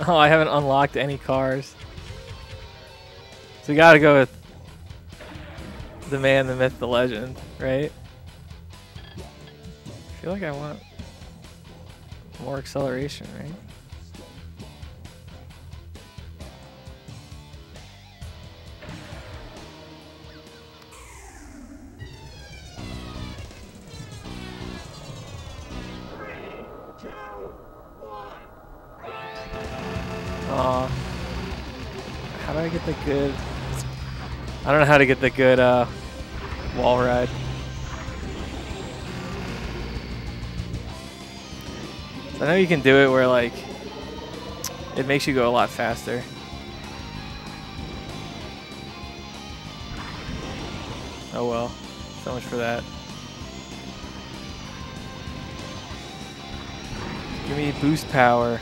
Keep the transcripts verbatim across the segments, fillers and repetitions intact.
Oh, I haven't unlocked any cars. So we gotta go with the man, the myth, the legend, right? I feel like I want more acceleration, right? Aw. How do I get the good... I don't know how to get the good uh, wall ride. So I know you can do it where like it makes you go a lot faster. Oh well, so much for that. Give me boost power.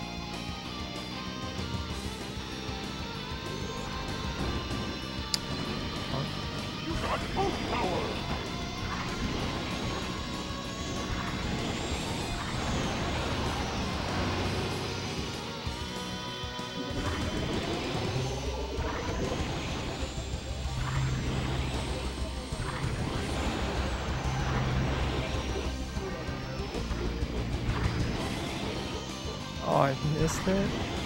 Oh, I missed it.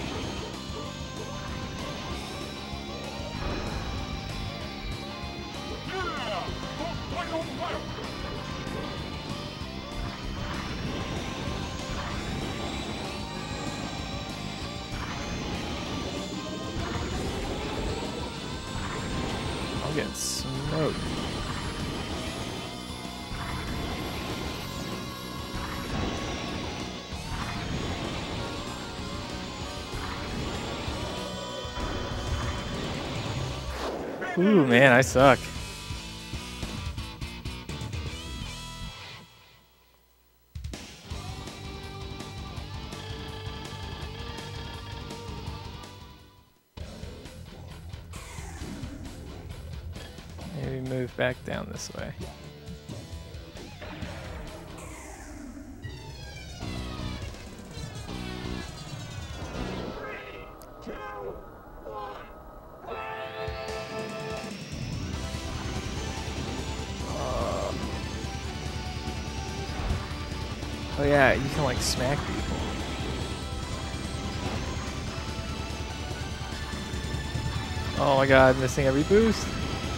I'm getting smoked. Ooh, man, I suck. Maybe move back down this way. Oh yeah, you can like smack people. Oh my god, missing every boost.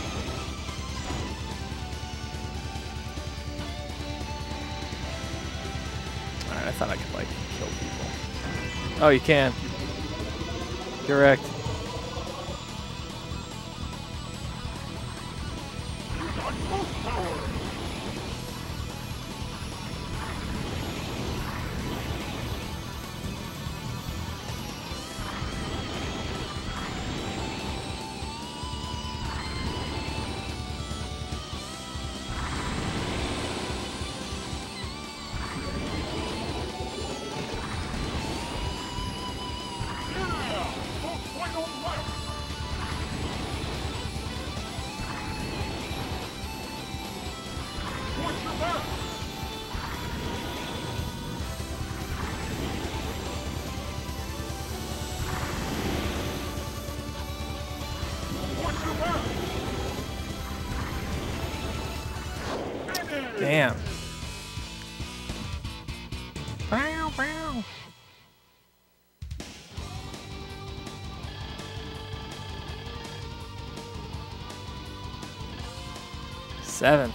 Alright, I thought I could like kill people. Oh, you can. Correct. Damn. Bow, bow. Seventh.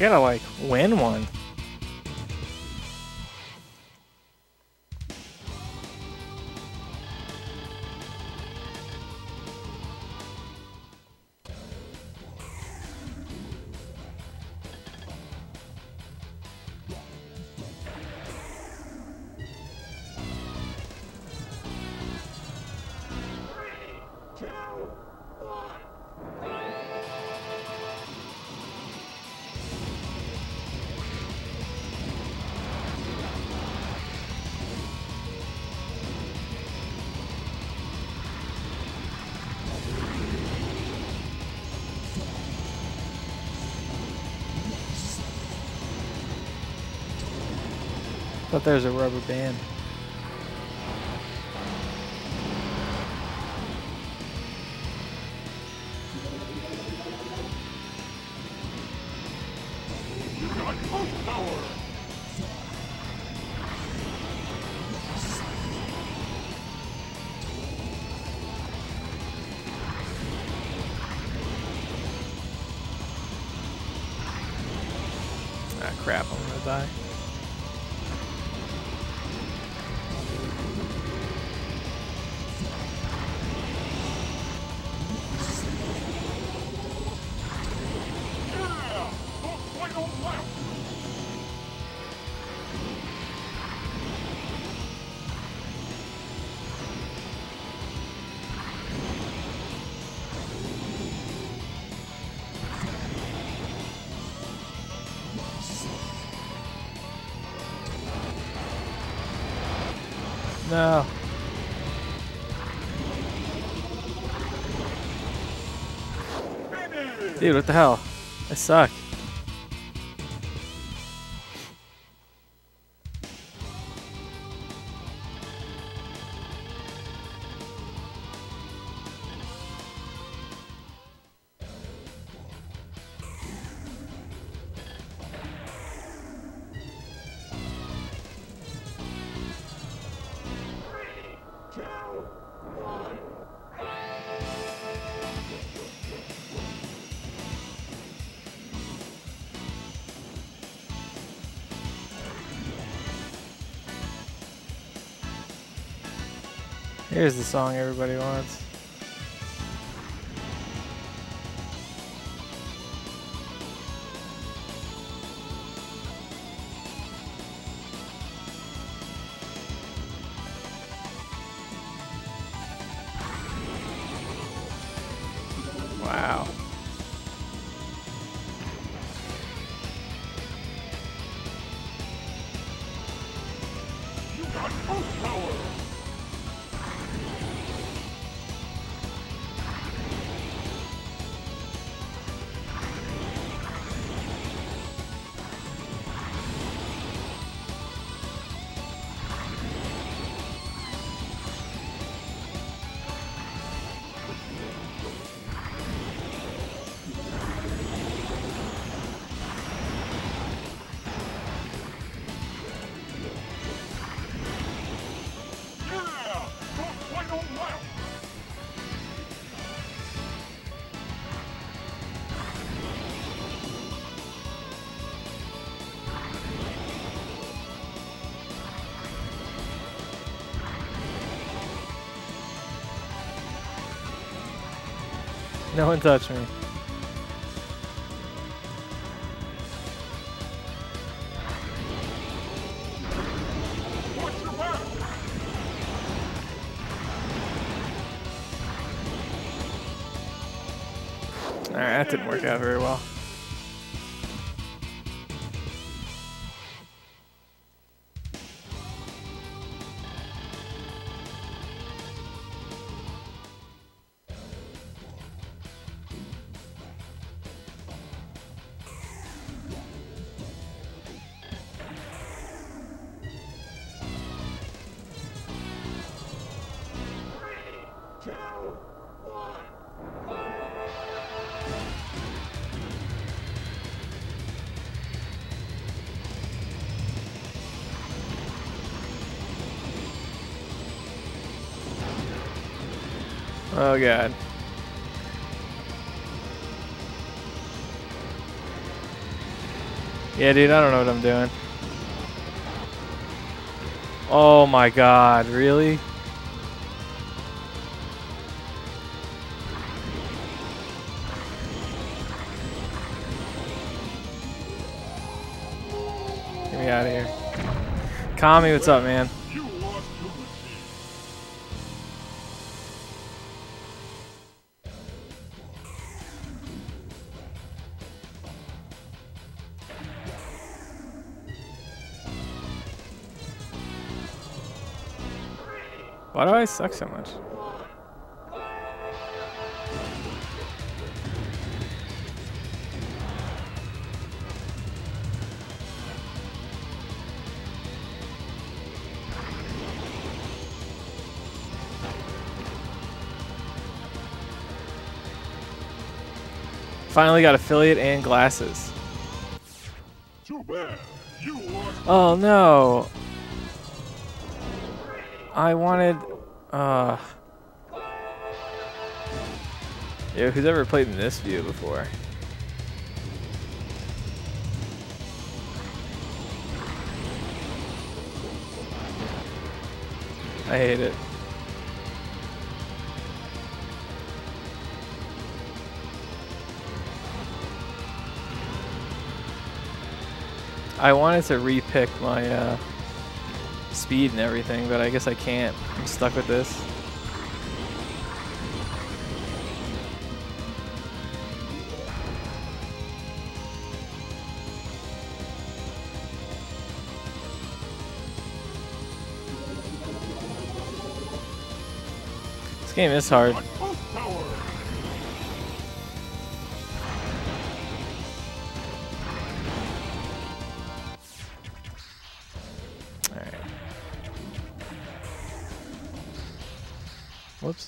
gotta like win one. Thought there was a rubber band. Ah, crap, I'm gonna die. No. Dude, what the hell? I suck. Here's the song everybody wants. Wow. You got full power. No one touched me. Alright, that didn't work out very well. Oh god. Yeah, dude, I don't know what I'm doing. Oh my god, really? Get me out of here. Kami, what's up, man? You lost your machine. Why do I suck so much? Finally got affiliate and glasses. Too bad. You lost. Oh no. I wanted uh Yeah, who's ever played in this view before? I hate it. I wanted to re-pick my uh, speed and everything, but I guess I can't. I'm stuck with this. This game is hard. Power. Alright. Whoops.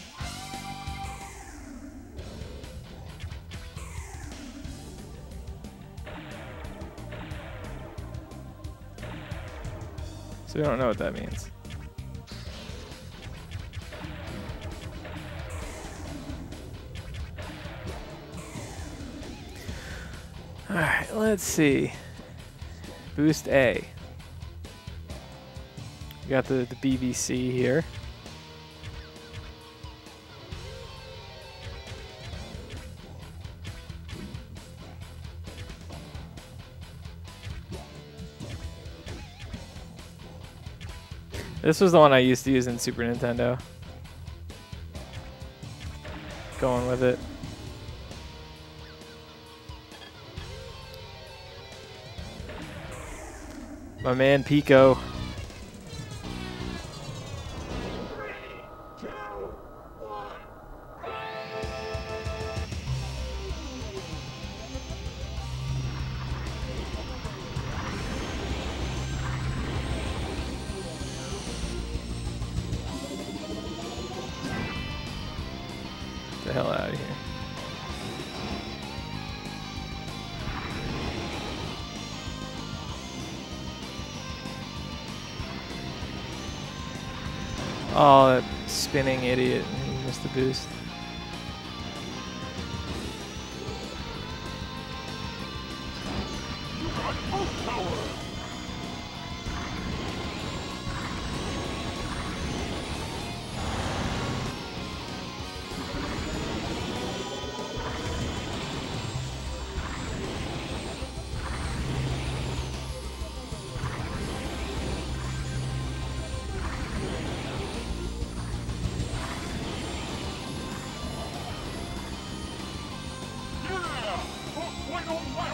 So we don't know what that means. Alright, let's see. Boost A. We got the, the B B C here. This was the one I used to use in Super Nintendo. Going with it. My man Pico. Get the hell out of here. Oh, that spinning idiot. He missed the boost. You got full power. Yeah. Full final lap.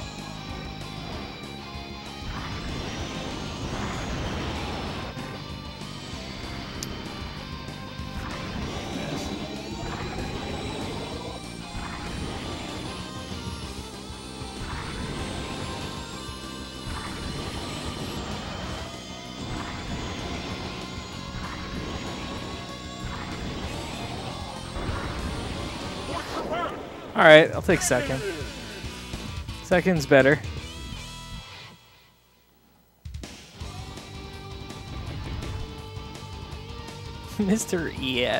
All right, I'll take second. Second's better. Mister Ed.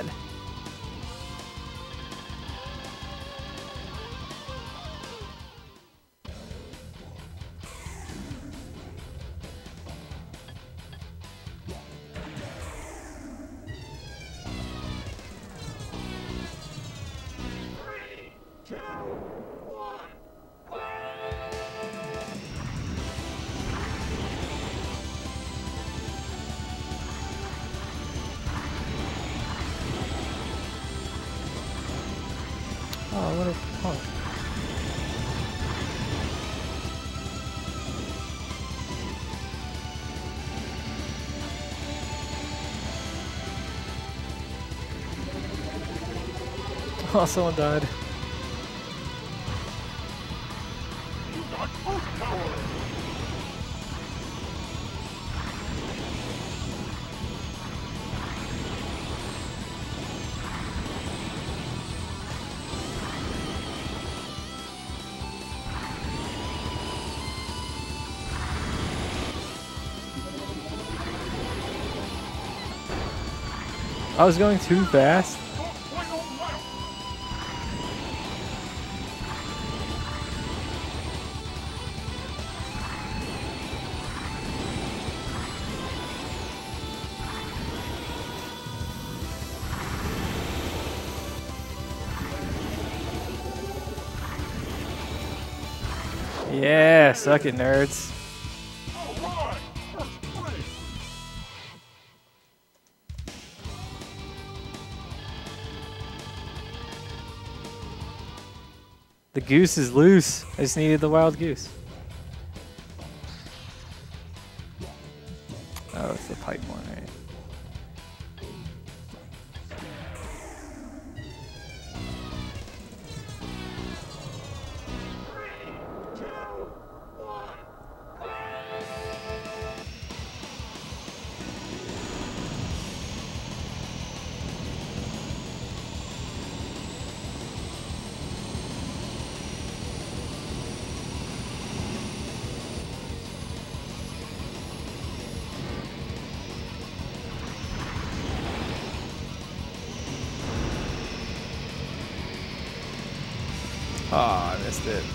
Oh, what a punk. Oh, someone died. You got Earth Power! I was going too fast. Final lap! Yeah, suck it, nerds. Alright! First place! The goose is loose. I just needed the wild goose. Oh, it's the pipe one, right? Oh, I missed it.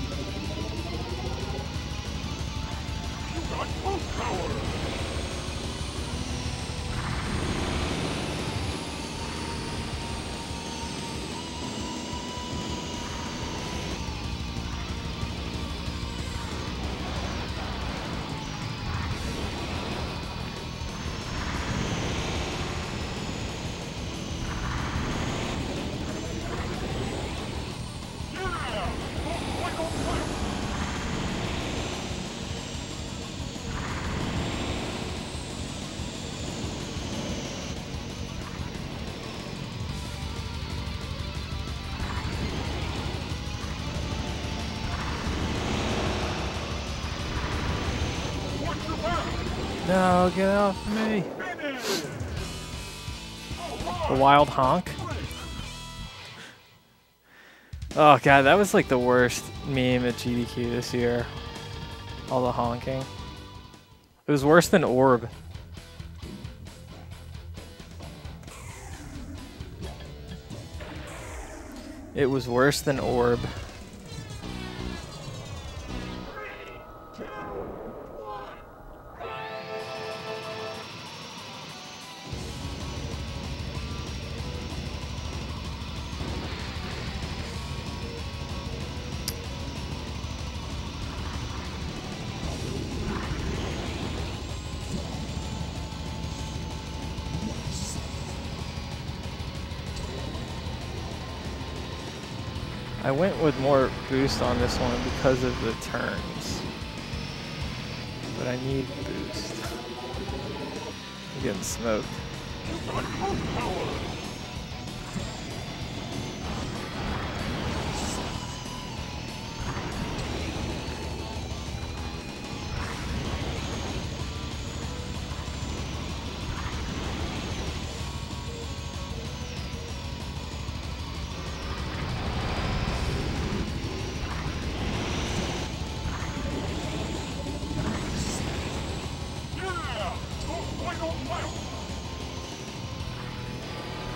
You got Earth Power! Yeah! Final lap! Watch your back! No, get off me. Finish! Alright! The wild honk. Oh god, that was like the worst meme at G D Q this year. All the honking. It was worse than Orb. It was worse than Orb. I went with more boost on this one because of the turns. But I need boost. I'm getting smoked. You got Earth Power! Yeah! Final lap!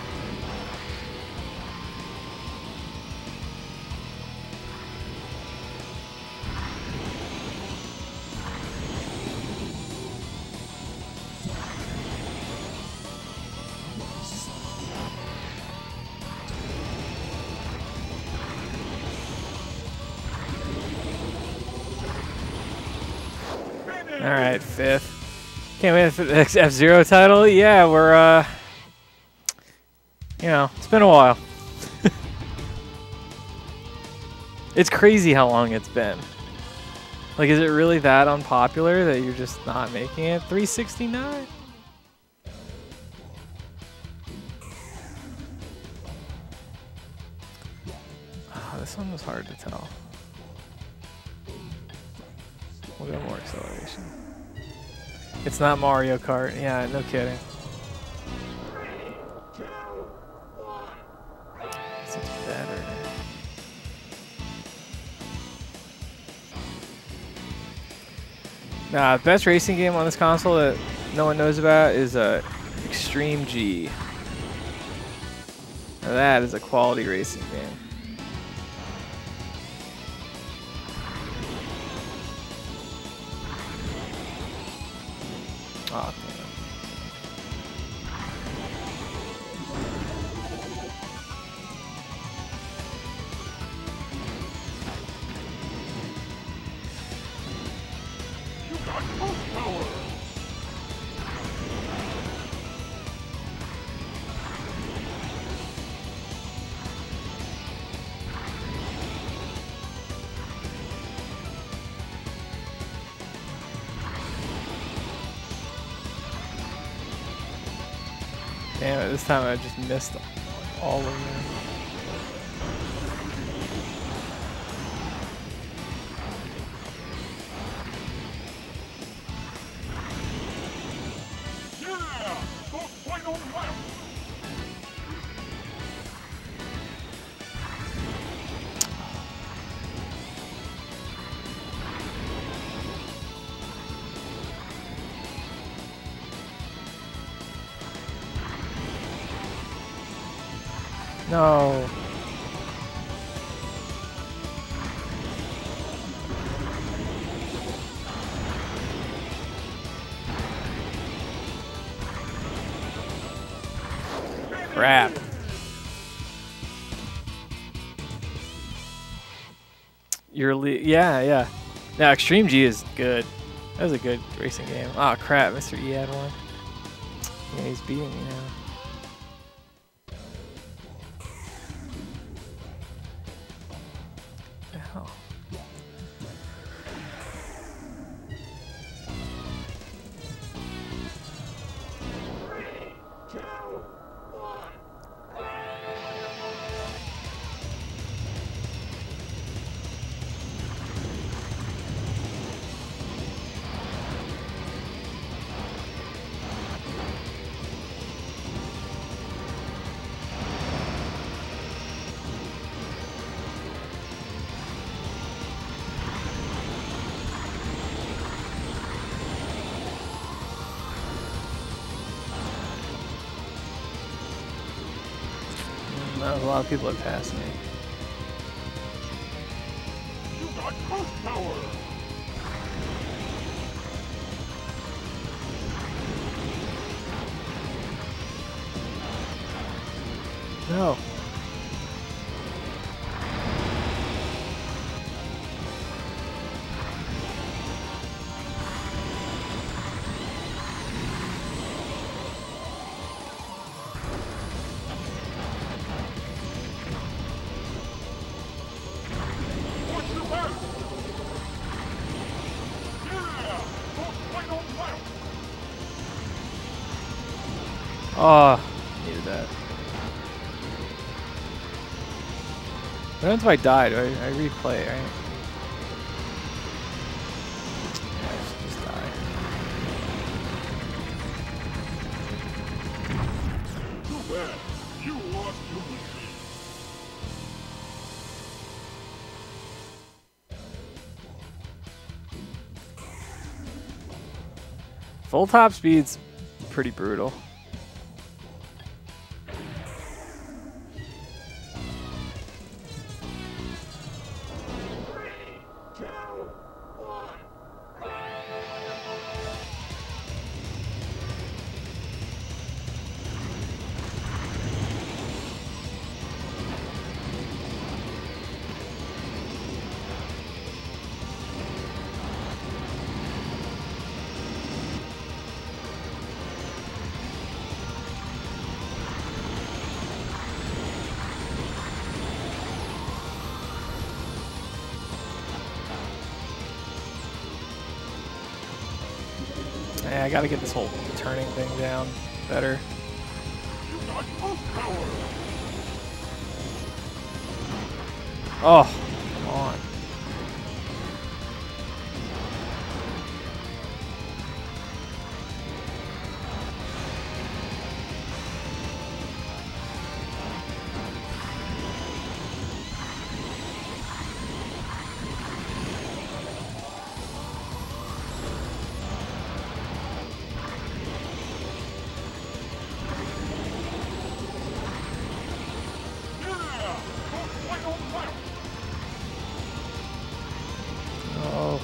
All right, fifth. Can't wait for the next F-Zero title. Yeah, we're uh, you know, it's been a while. It's crazy how long it's been. Like, is it really that unpopular that you're just not making it? three sixty-nine? Oh, this one was hard to tell. We'll go more acceleration. It's not Mario Kart. Yeah, no kidding. This is better. Nah, the best racing game on this console that no one knows about is uh, Extreme G. Now that is a quality racing game. Oh, damn it, this time I just missed all of them. Yeah! The final lap! No. Crap. You're le yeah, yeah. Now Extreme G is good. That was a good racing game. Oh crap, Mister E had one. Yeah, he's beating me now. What the hell? A lot of people have passed me. You got Ghost Power! No. Watch your back! Yeah! The final lap! Oh, needed that. What happens if I die? Do I, I replay, right? Yeah, I should just die. Too bad. You lost your machine. Full top speed's pretty brutal. I gotta get this whole turning thing down better. You got boost power. Oh, come on. Oh.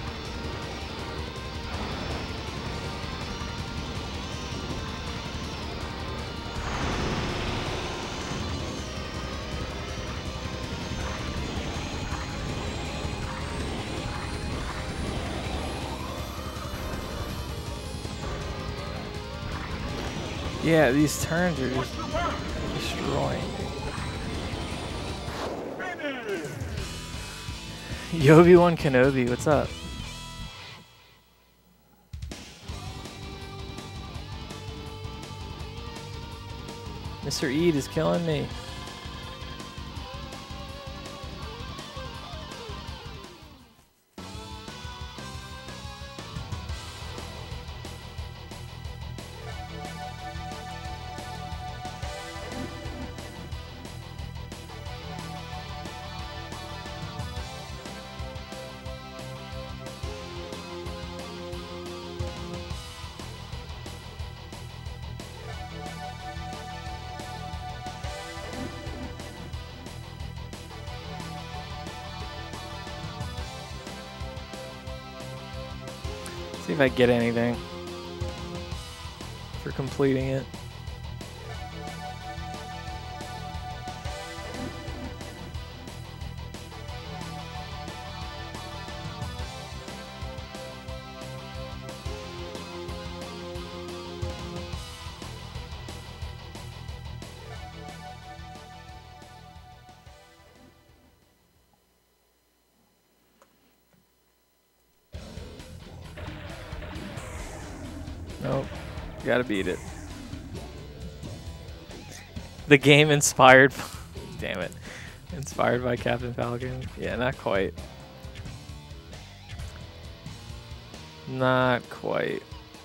Yeah, these turns are just destroying me. Yobi-Wan Kenobi, what's up? Mister Eid is killing me. See if I get anything for completing it. Nope. Gotta beat it. The game inspired... Damn it. Inspired by Captain Falcon? Yeah, not quite. Not quite.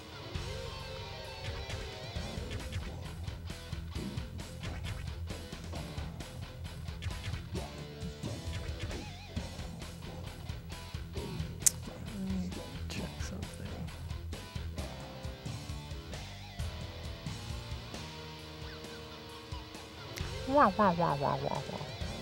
Let me check something. Wah, wah, wah, wah, wah, wah.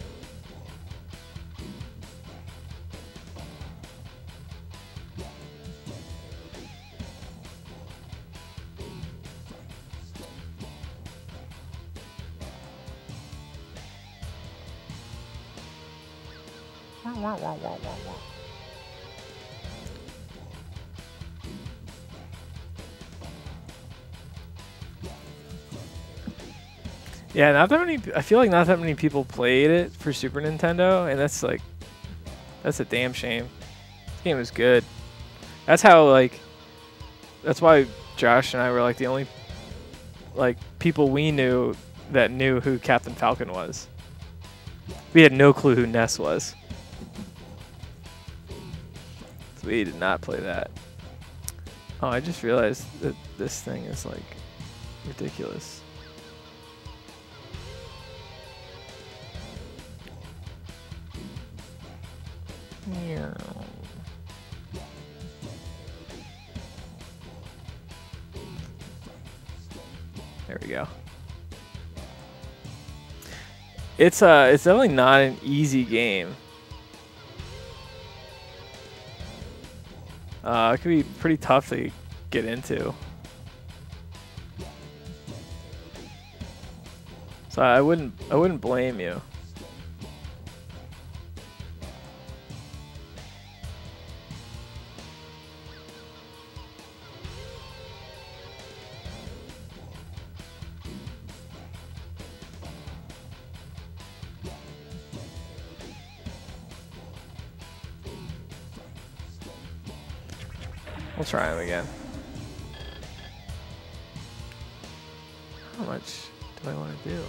Wah, wah, wah, wah, wah, wah. Yeah, not that many. I feel like not that many people played it for Super Nintendo, and that's like, that's a damn shame. This game is good. That's how like, that's why Josh and I were like the only, like people we knew that knew who Captain Falcon was. We had no clue who Ness was. So we did not play that. Oh, I just realized that this thing is like ridiculous. Yeah. There we go. It's uh it's definitely not an easy game. Uh, it could be pretty tough to get into. So I wouldn't I wouldn't blame you. We'll try him again. How much do I want to do?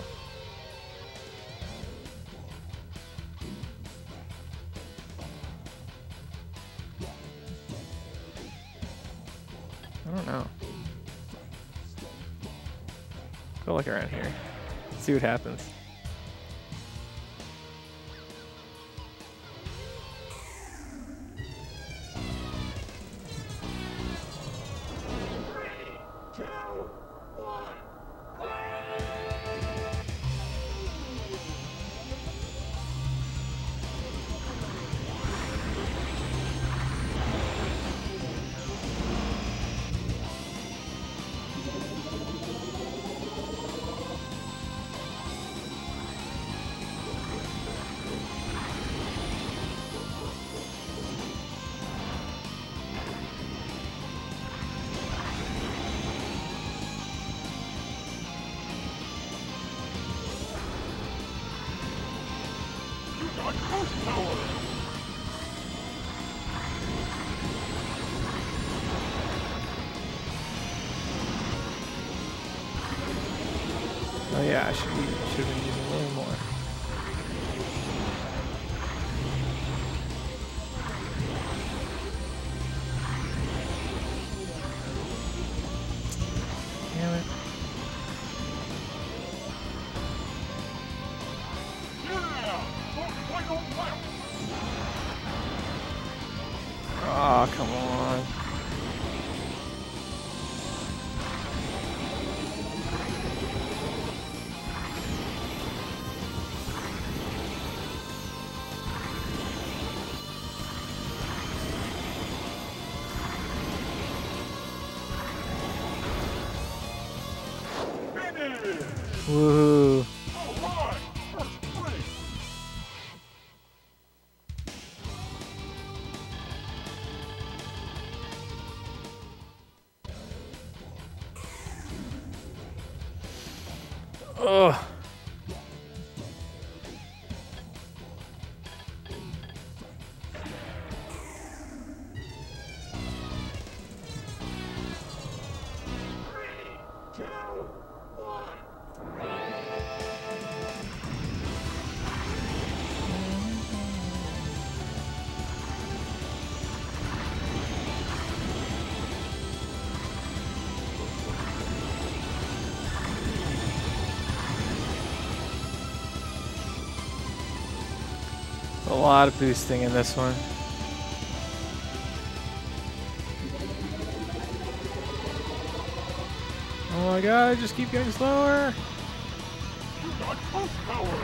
I don't know. Go look around here. See what happens. Oh yeah, I should be should have been using way more. Damn it. Oh, come on. Woohoo. Ugh. A lot of boosting in this one. Oh my god, I just keep getting slower. You got boost power.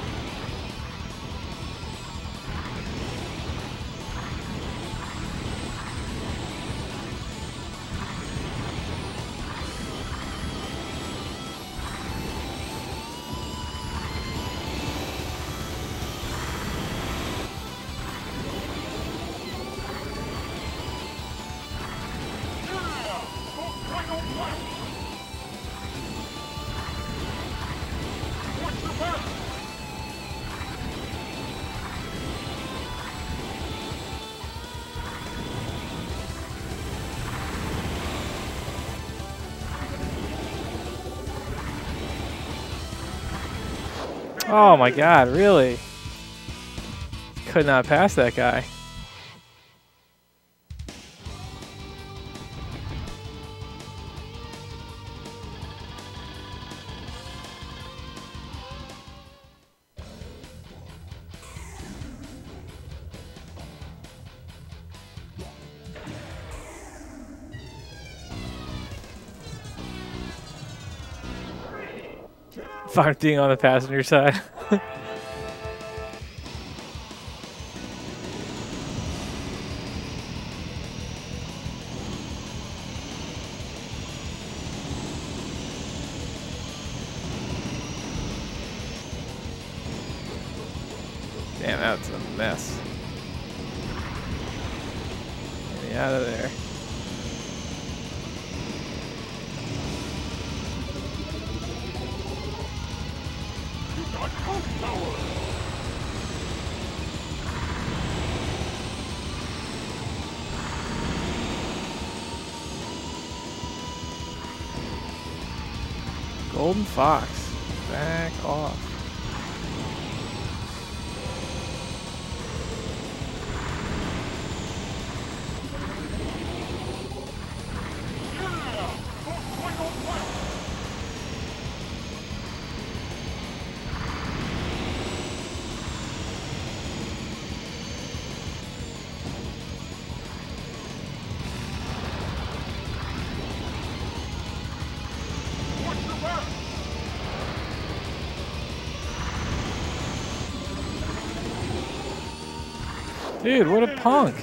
Oh my god, really? Could not pass that guy. Fine being on the passenger side. Damn, that's a mess. Get me out of there. Golden Fox. Back off. Dude, what a punk.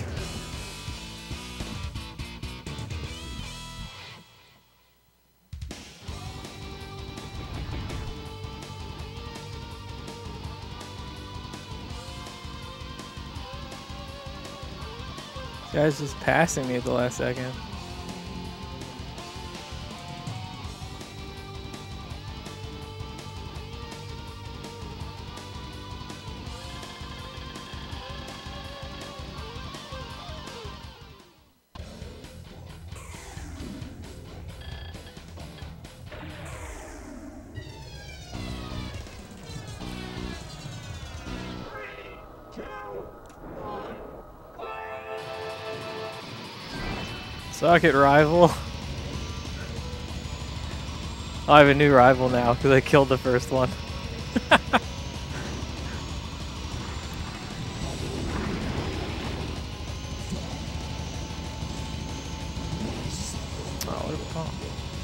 Guy's just passing me at the last second. Suck it, rival. I have a new rival now because I killed the first one. Oh, what a pump.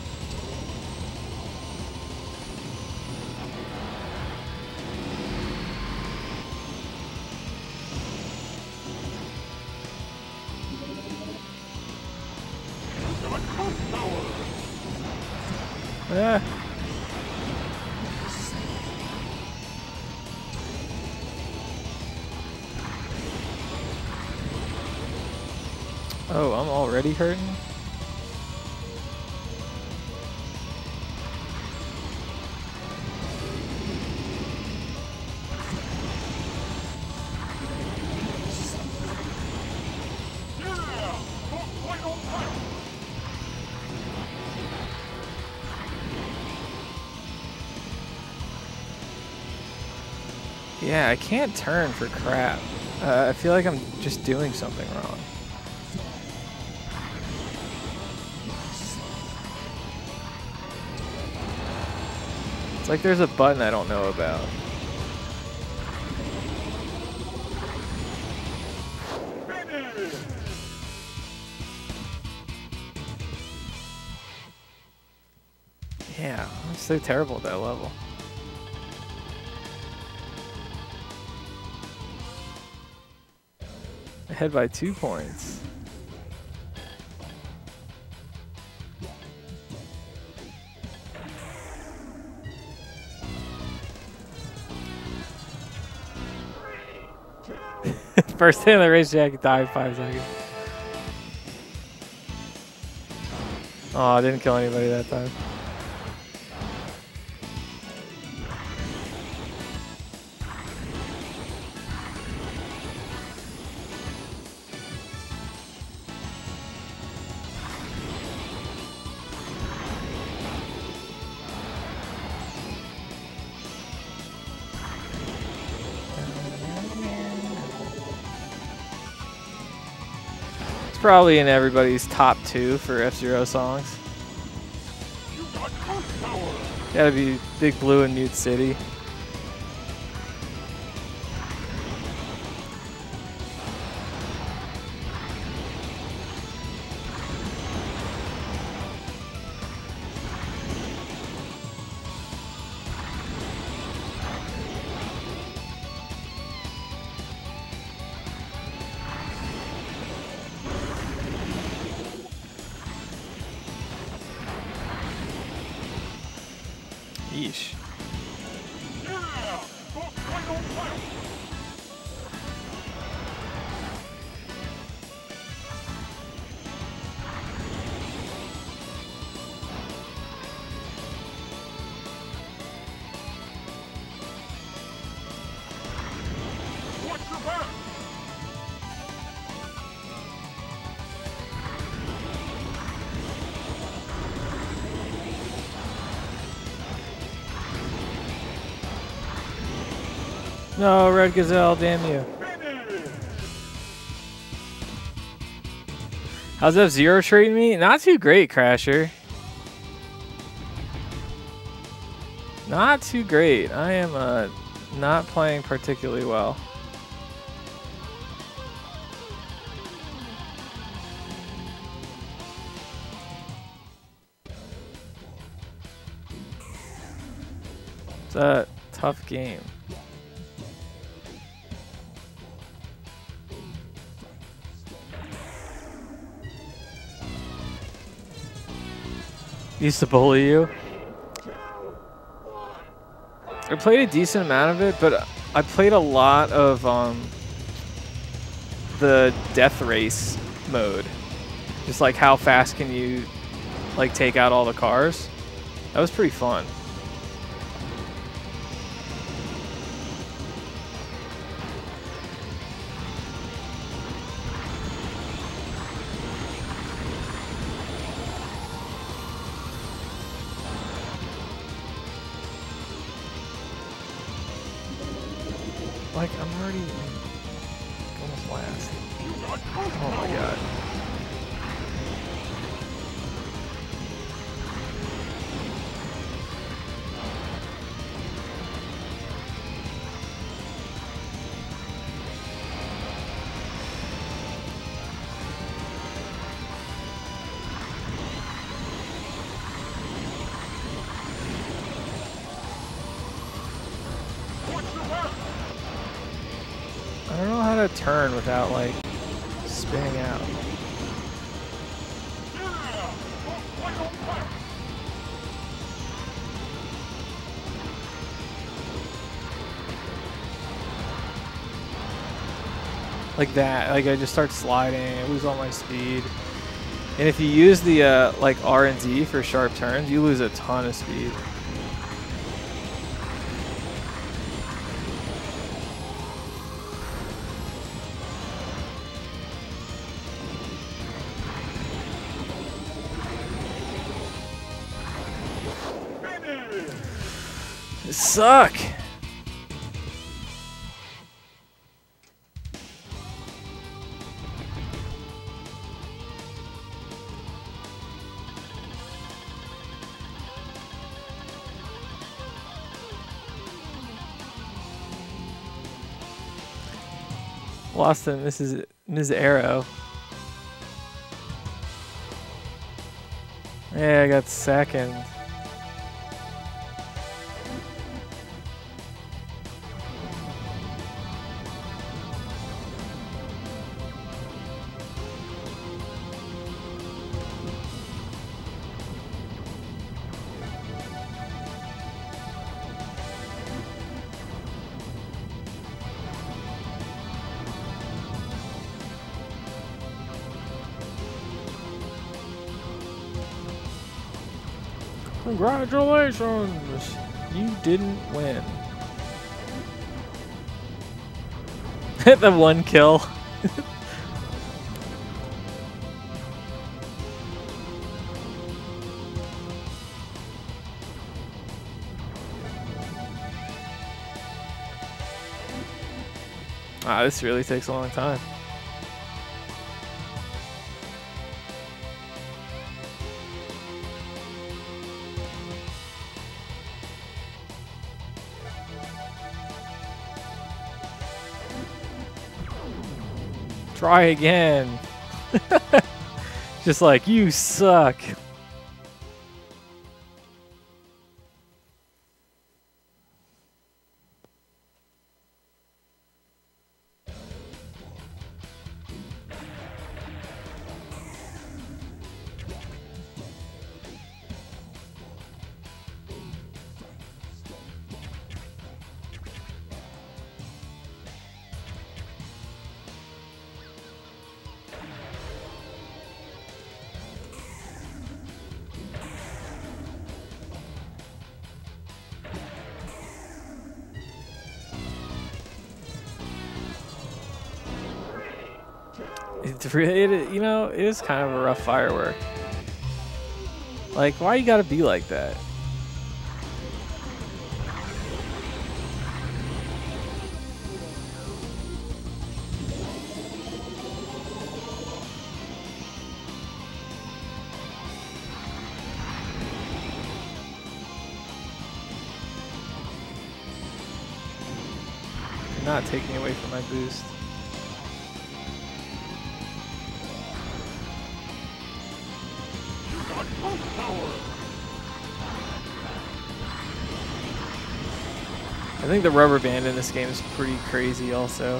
Yeah. Oh, I'm already hurting? Yeah, I can't turn for crap. Uh, I feel like I'm just doing something wrong. It's like there's a button I don't know about. Yeah, I'm so terrible at that level. Ahead by two points. First hit of the race, Jack died five seconds. Oh, I didn't kill anybody that time. Probably in everybody's top two for F-Zero songs. Gotta be Big Blue and Mute City. Yeesh. No, Red Gazelle, damn you. Finish. How's F-Zero treating me? Not too great, Crasher. Not too great. I am uh, not playing particularly well. It's a tough game. Used to bully you. I played a decent amount of it, but I played a lot of um, the death race mode. Just like how fast can you like take out all the cars. That was pretty fun. Like, I'm already almost last. Oh my god. I don't know how to turn without, like, spinning out. Like that. Like, I just start sliding, I lose all my speed. And if you use the, uh, like, R and D for sharp turns, you lose a ton of speed. Suck. Lost to Missus Miz Arrow. Yeah, I got second. Congratulations! You didn't win. The one kill. Ah, this really takes a long time. Try again. Just like, you suck. It's really, it, you know, it is kind of a rough firework. Like, why you gotta be like that? not take me away from my boost. You got full power. I think the rubber band in this game is pretty crazy also.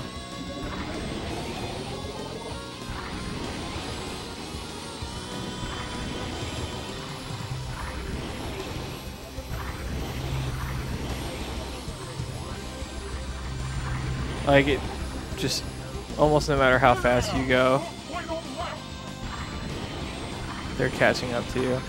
Like it just almost no matter how fast you go, they're catching up to you.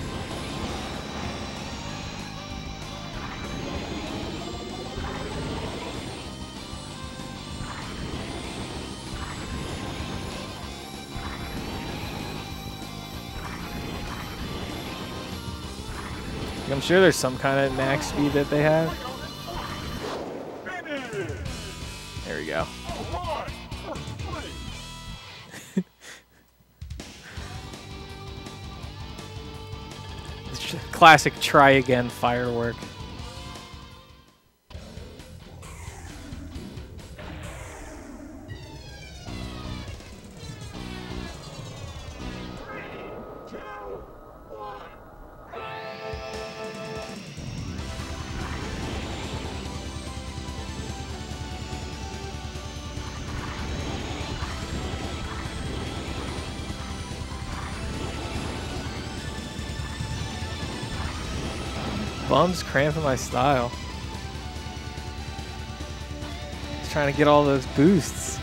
I'm sure there's some kind of max speed that they have. There we go. Classic try again firework. Bum's cramping my style. He's trying to get all those boosts.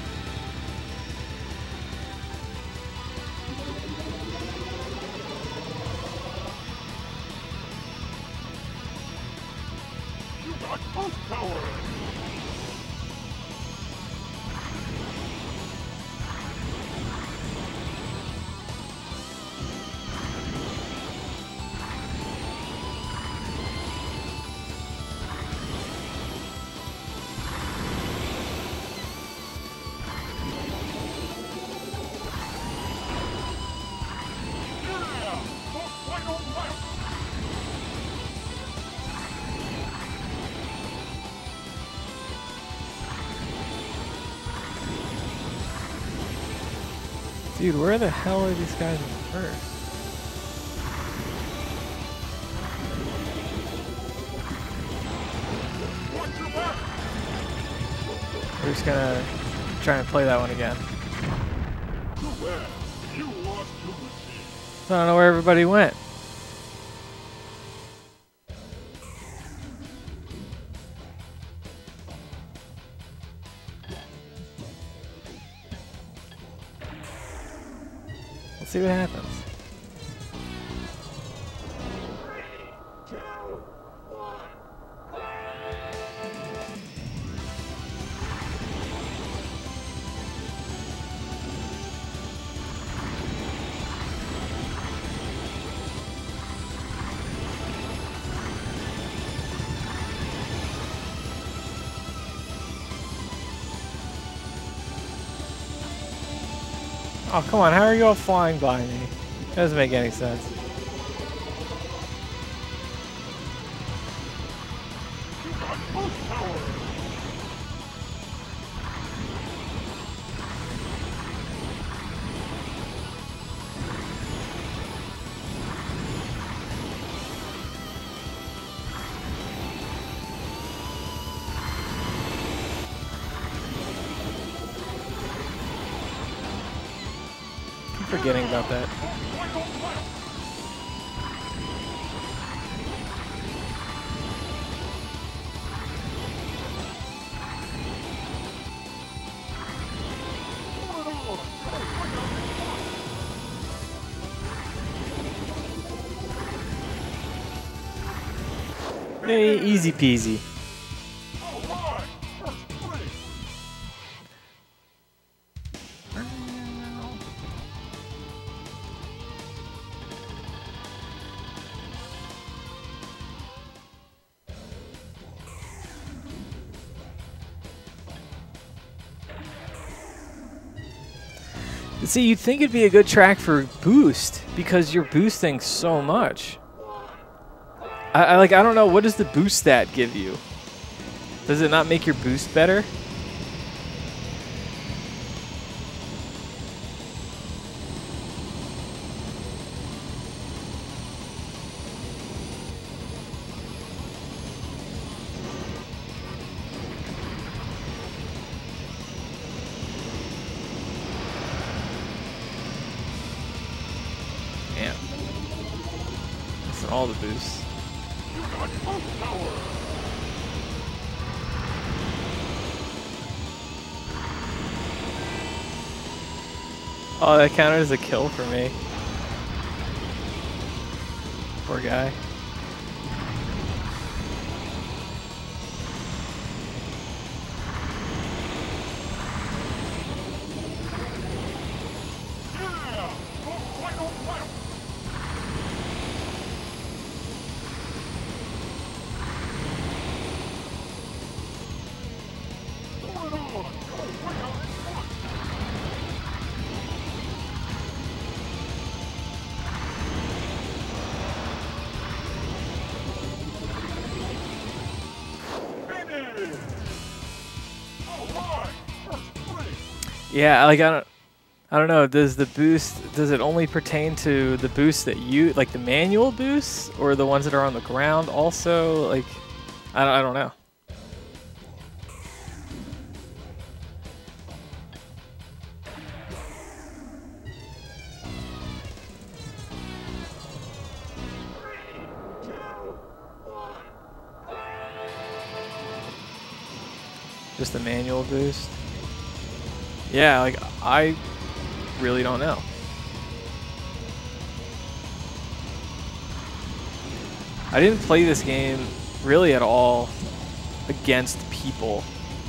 You got full power. Dude, where the hell are these guys in first? We're just gonna try and play that one again. I don't know where everybody went. Let's see what happens. Oh, come on, how are you all flying by me? That doesn't make any sense. Forgetting about that. Hey, easy peasy. See, you'd think it'd be a good track for boost because you're boosting so much. I, I like. I don't know. What does the boost stat give you? Does it not make your boost better? all the boosts. You got both power. Oh, that counted as a kill for me. Poor guy. Yeah! Go final battle. Pull it on. Go final one. Finish. All right. First place. Yeah, like I don't, I don't know. Does the boost? Does it only pertain to the boosts that you like, the manual boosts, or the ones that are on the ground? Also, like, I don't, I don't know. Just the manual boost. Yeah, like I really don't know. I didn't play this game really at all against people.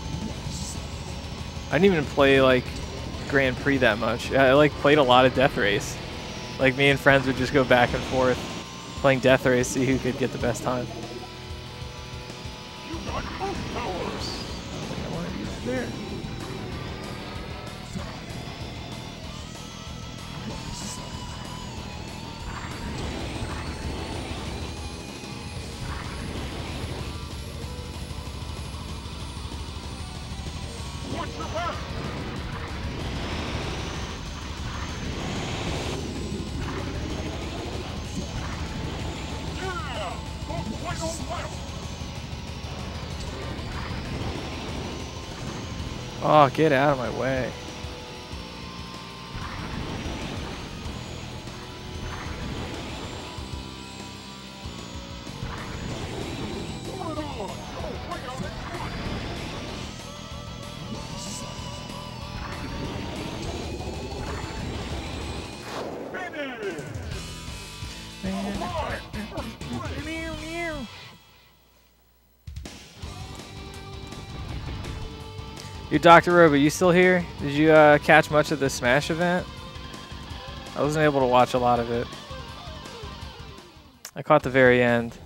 I didn't even play like Grand Prix that much. I like played a lot of Death Race. Like me and friends would just go back and forth playing Death Race, see who could get the best time. You got both powers. I want to use it there. Watch your back. Yeah! Go final battle. Oh, get out of my way. Pull it on. Go final one. Finish. All right. First place. Meow, meow. You Doctor Robo, you still here? Did you uh, catch much of the Smash event? I wasn't able to watch a lot of it. I caught the very end.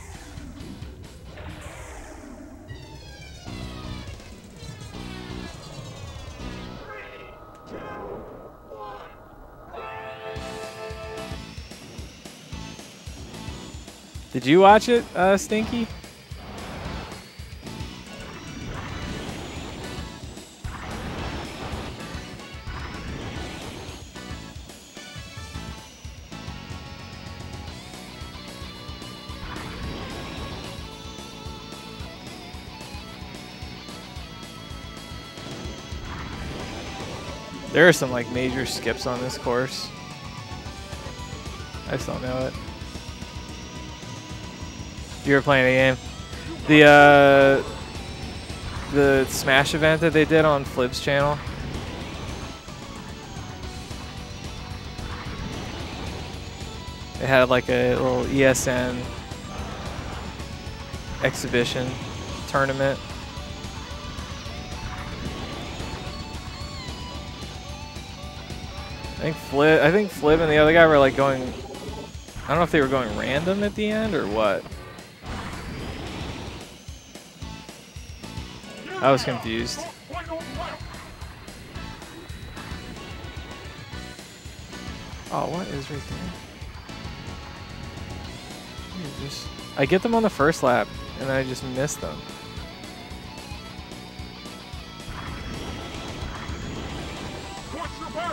Did you watch it, uh, Stinky? There are some like major skips on this course. I just don't know it. You were playing a game. The uh, the Smash event that they did on Flib's channel. They had like a little E S N exhibition tournament. I think Flib, I think Flib and the other guy were like going, I don't know if they were going random at the end or what. I was confused. Oh, what is right there? You just, I get them on the first lap and I just miss them. Watch your back.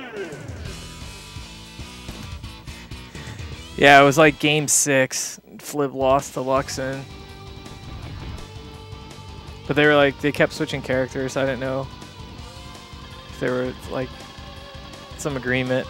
Yeah, it was like game six. Flib lost to Luxon. But they were like, they kept switching characters. I didn't know if there were like some agreement.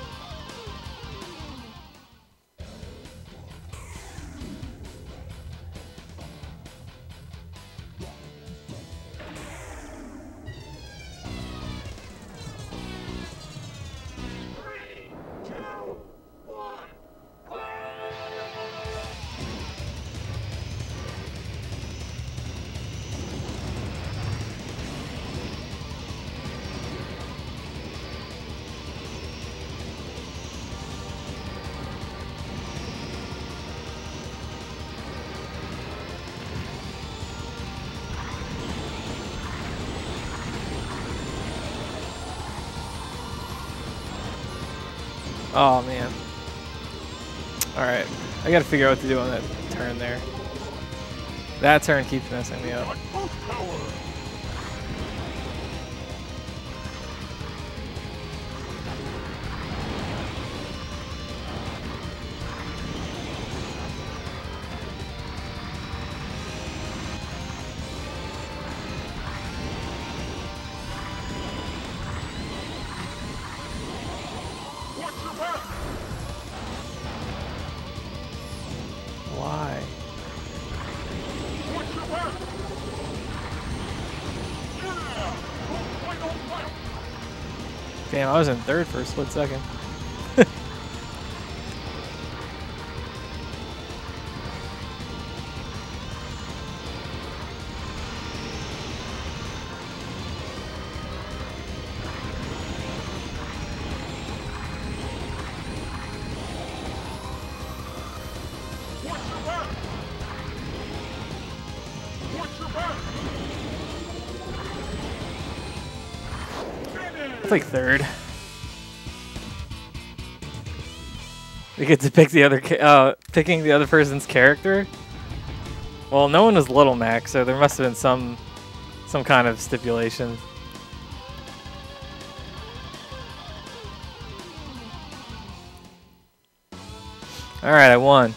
Oh man. Alright. I gotta figure out what to do on that turn there. That turn keeps messing me up. Why? Damn, I was in third for a split second. It's like third. We get to pick the other, ca uh, picking the other person's character. Well, no one was Little Mac, so there must have been some, some kind of stipulation. All right, I won.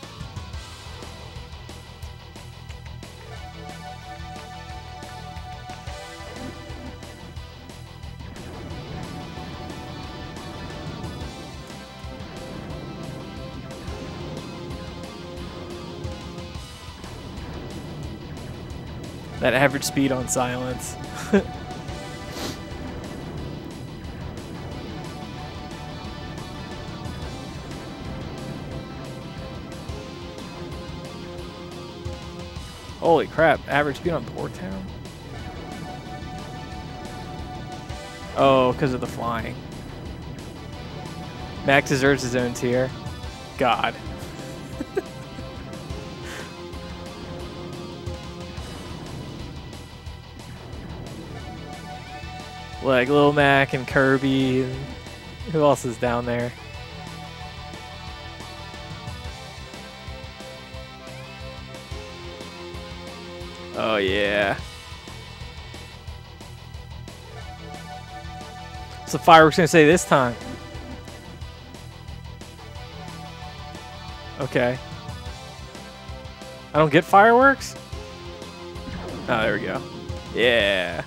That average speed on silence. Holy crap, average speed on Port Town? Oh, because of the flying. Mac deserves his own tier. God. Like Lil Mac and Kirby. And who else is down there? Oh yeah. What's the fireworks gonna say this time? Okay. I don't get fireworks? Oh, there we go. Yeah.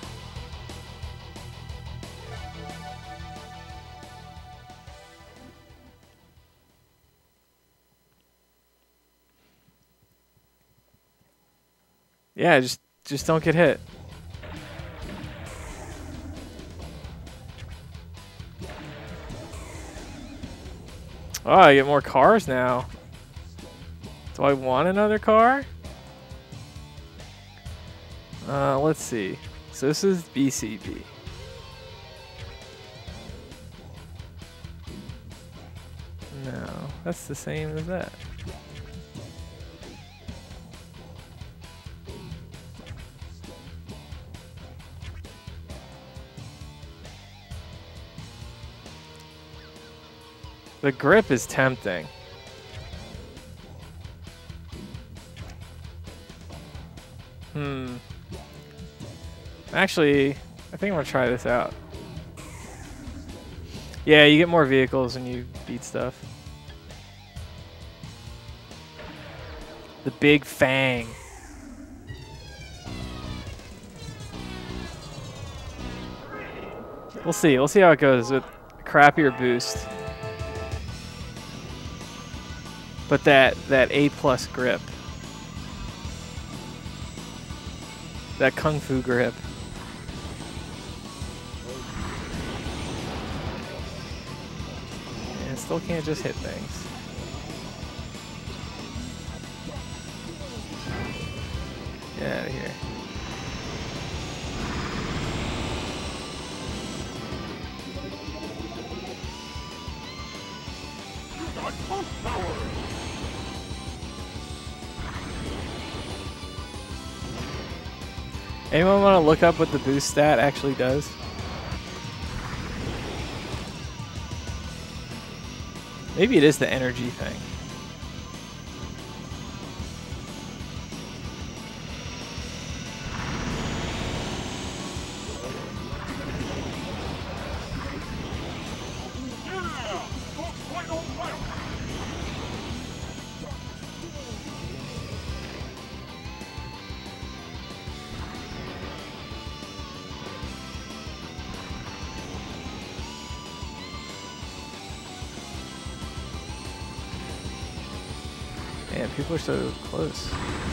Yeah, just just don't get hit. Oh, I get more cars now. Do I want another car? Uh, let's see. So this is B C B. No, that's the same as that. The grip is tempting. Hmm. Actually, I think I'm gonna try this out. Yeah, you get more vehicles when you beat stuff. The big fang. We'll see. We'll see how it goes with a crappier boost. But that that A plus grip. That kung fu grip. And still can't just hit things. Get out of here. You got pulse power. Anyone want to look up what the boost stat actually does? Maybe it is the energy thing. Yeah! Go final round. Man, people are so close.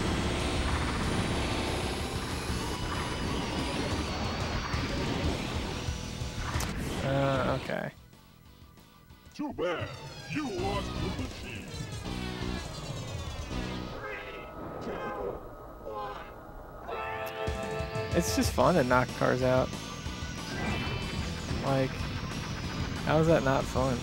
Uh, okay. Too bad. You lost to machine. It's just fun to knock cars out. Like, how is that not fun?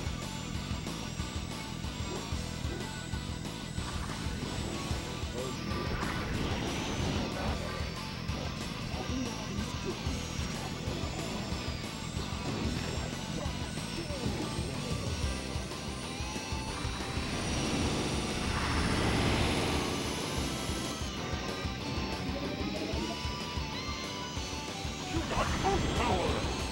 You got pulse power.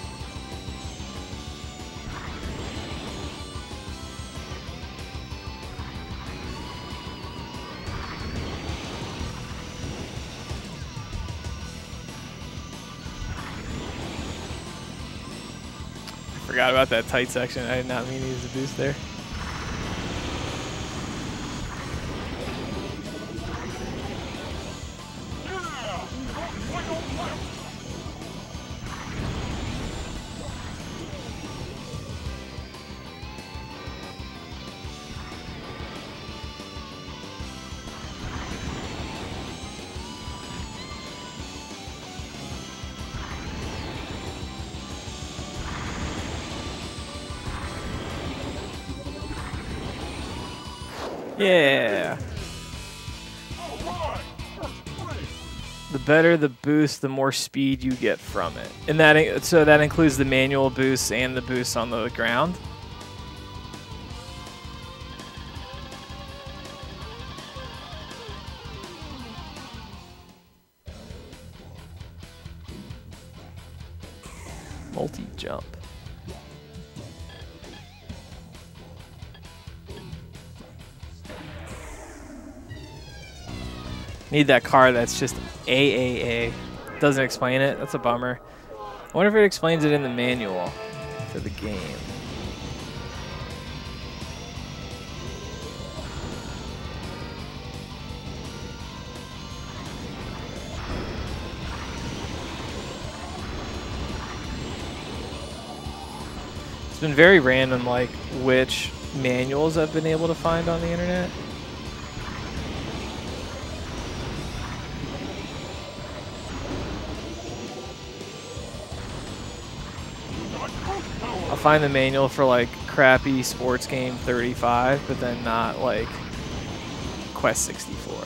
Forgot about that tight section. I did not mean to use the boost there. Yeah! Go final round. Yeah. All right. First place. The better the boost, the more speed you get from it. And that in- so that includes the manual boosts and the boosts on the ground. Multi-jump. Need that car that's just A A A. Doesn't explain it. That's a bummer. I wonder if it explains it in the manual for the game. It's been very random, like, which manuals I've been able to find on the internet. I'll find the manual for like crappy sports game thirty-five, but then not like Quest sixty-four.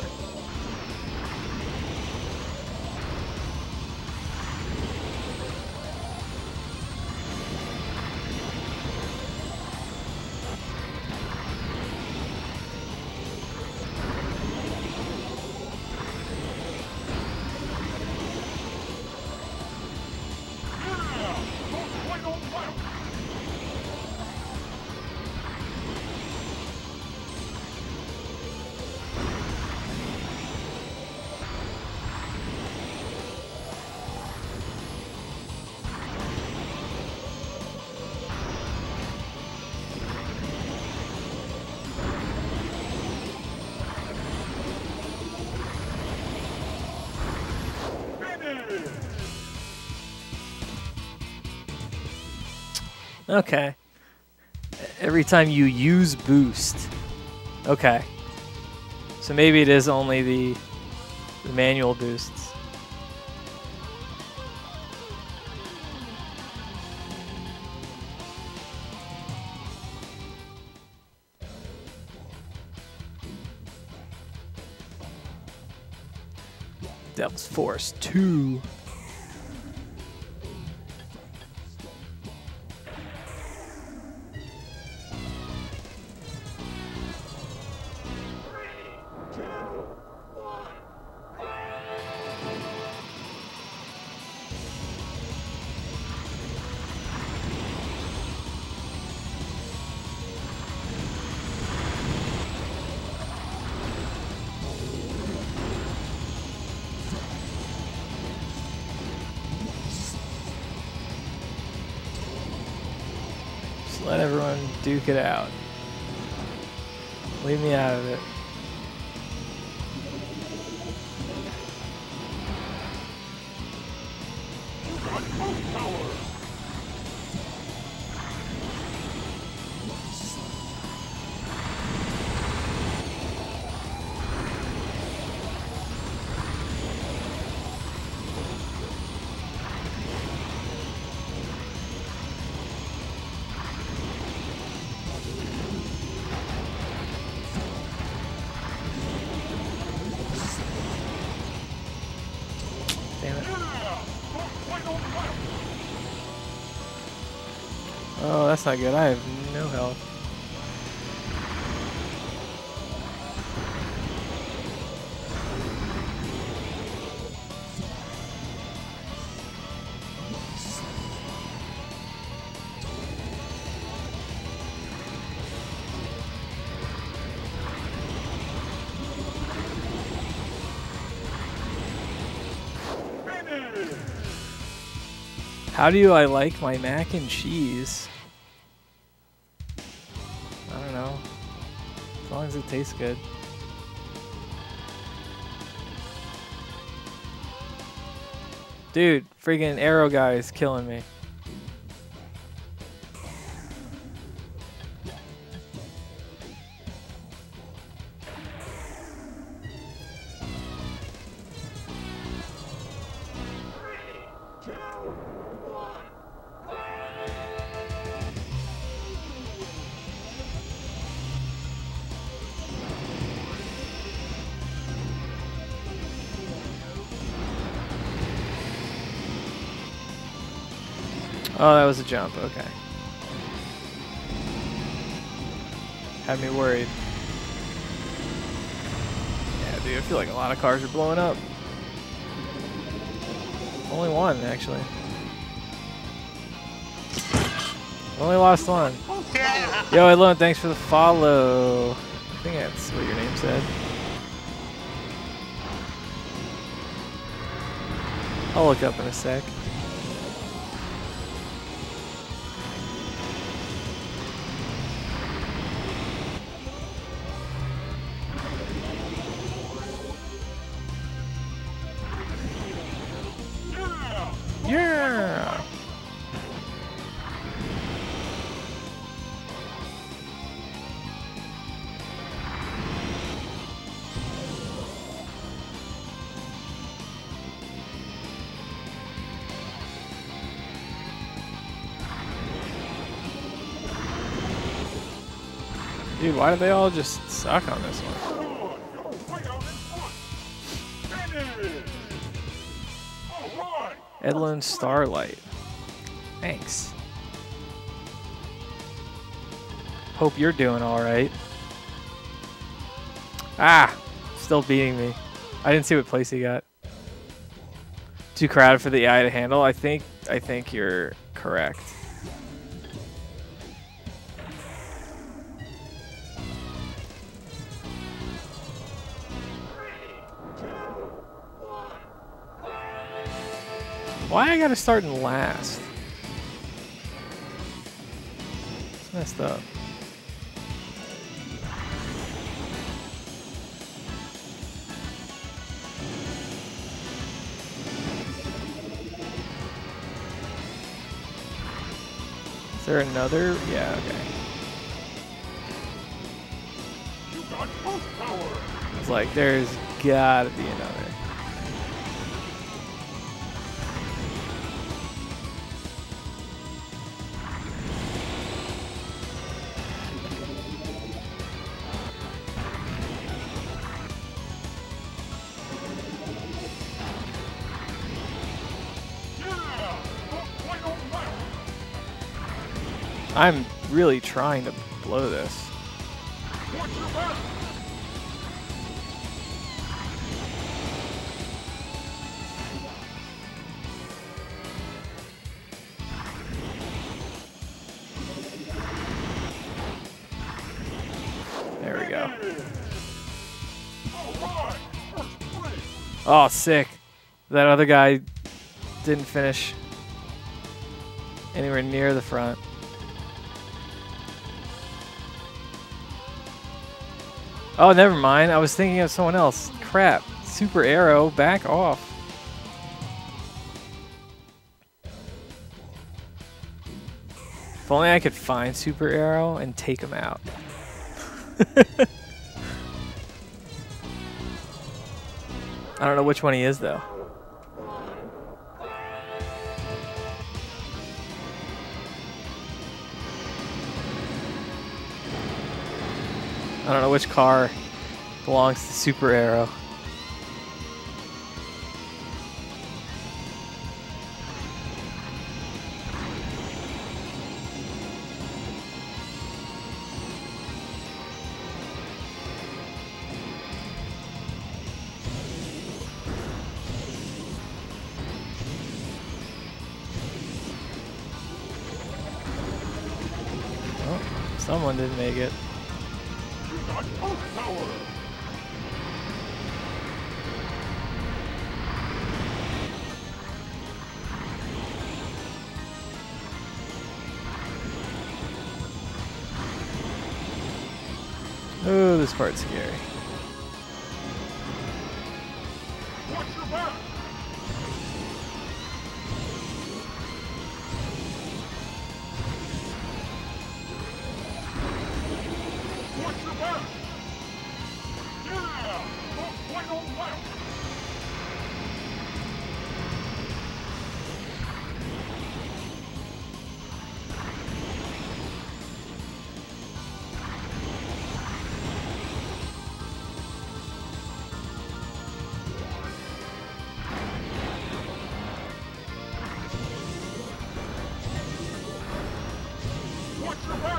Yeah! Go final round. Okay. Every time you use boost. Okay. So maybe it is only the, the manual boosts. Devil's Force two. Let everyone duke it out. Leave me out of it. Damn it. Oh, that's not good. I have no health. How do I like my mac and cheese? I don't know. As long as it tastes good. Dude, freaking arrow guy is killing me. Oh, that was a jump. Okay. Had me worried. Yeah, dude, I feel like a lot of cars are blowing up. Only one, actually. Only lost one. Yo, Elon, thanks for the follow. I think that's what your name said. I'll look up in a sec. Yeah. Dude, why do they all just suck on this one? Edlin Starlight. Thanks. Hope you're doing alright. Ah! Still beating me. I didn't see what place he got. Too crowded for the A I to handle? I think I think you're correct. Why I gotta start in last? It's messed up. Is there another? Yeah, okay. You got boost power. It's like, there's gotta be another. Yeah. Final lap. I'm really trying to blow this. Watch your back. There we go. All right. First place. Oh, sick. That other guy didn't finish anywhere near the front. Oh, never mind. I was thinking of someone else. Crap. Super Arrow, back off. If only I could find Super Arrow and take him out. I don't know which one he is, though. I don't know which car belongs to Super Arrow. Oh, someone didn't make it. You got boost power. Oh, this part's scary. Watch your back. Watch your back. Yeah. The final lap. Watch your back.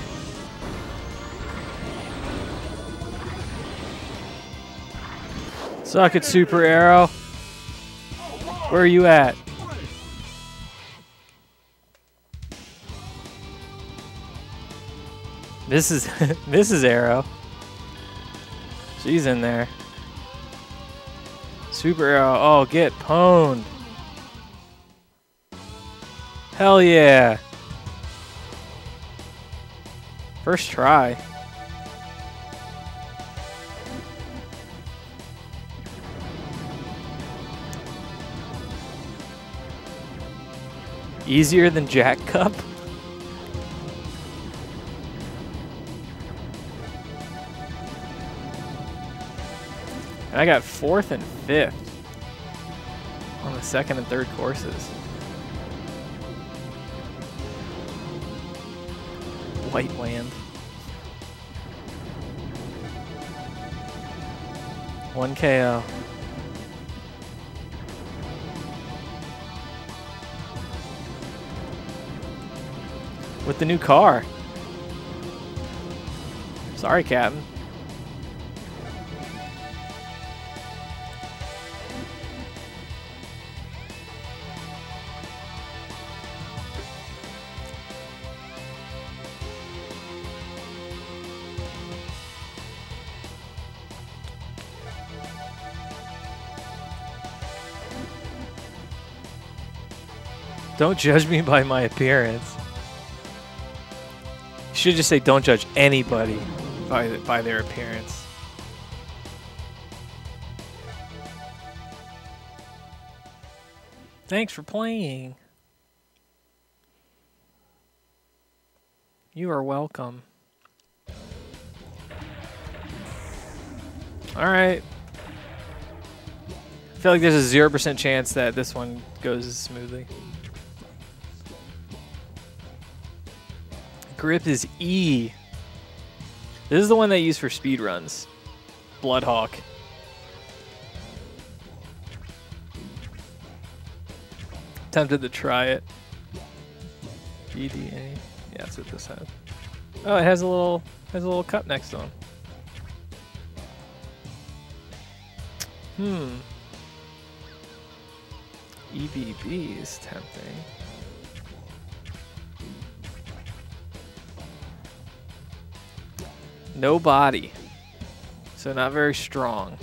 Suck it, Super Arrow. Where are you at? This is Missus Arrow. She's in there. Super Arrow. Oh, get pwned. Hell yeah. First try. Easier than Jack Cup? And I got fourth and fifth on the second and third courses. White land. One K O. With the new car. Sorry, Captain. Don't judge me by my appearance. You should just say don't judge anybody by, the, by their appearance. Thanks for playing. You are welcome. Alright. I feel like there's a zero percent chance that this one goes smoothly. Grip is E. This is the one they use for speed runs. Bloodhawk. Tempted to try it. B D A. Yeah, that's what this has. Oh, it has a little has a little cup next to him. Hmm. E B B is tempting. No body. So not very strong.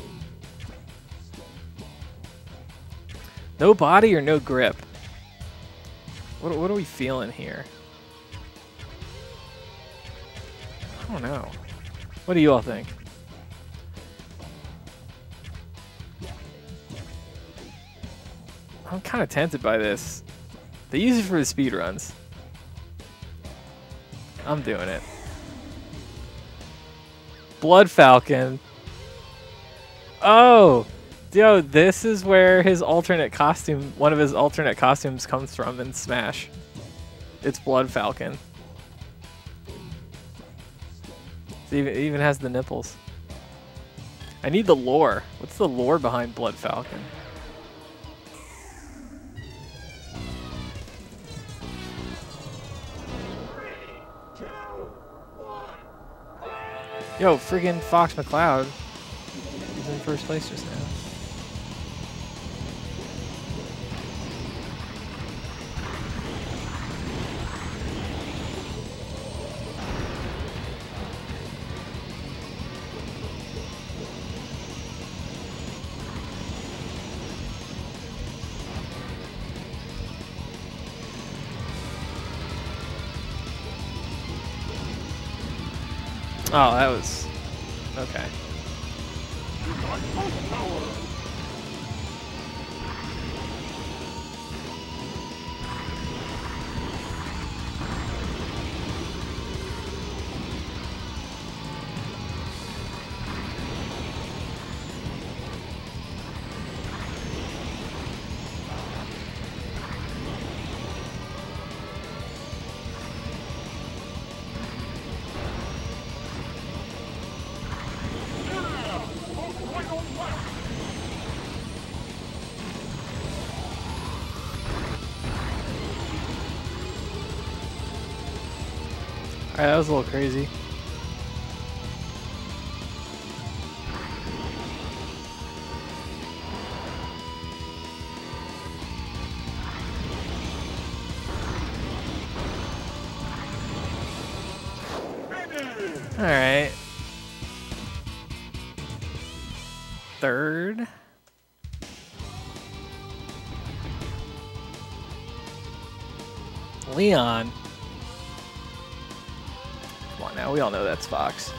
No body or no grip? What, what are we feeling here? I don't know. What do you all think? I'm kind of tempted by this. They use it for the speed runs. I'm doing it. Blood Falcon. Oh, yo, this is where his alternate costume, one of his alternate costumes comes from in Smash. It's Blood Falcon. It even, it even has the nipples. I need the lore. What's the lore behind Blood Falcon? Yo, friggin' Fox McCloud. He's in first place just now. Oh, that was okay. Alright, that was a little crazy. Alright. Third. Leon. Come on now, we all know that's Fox.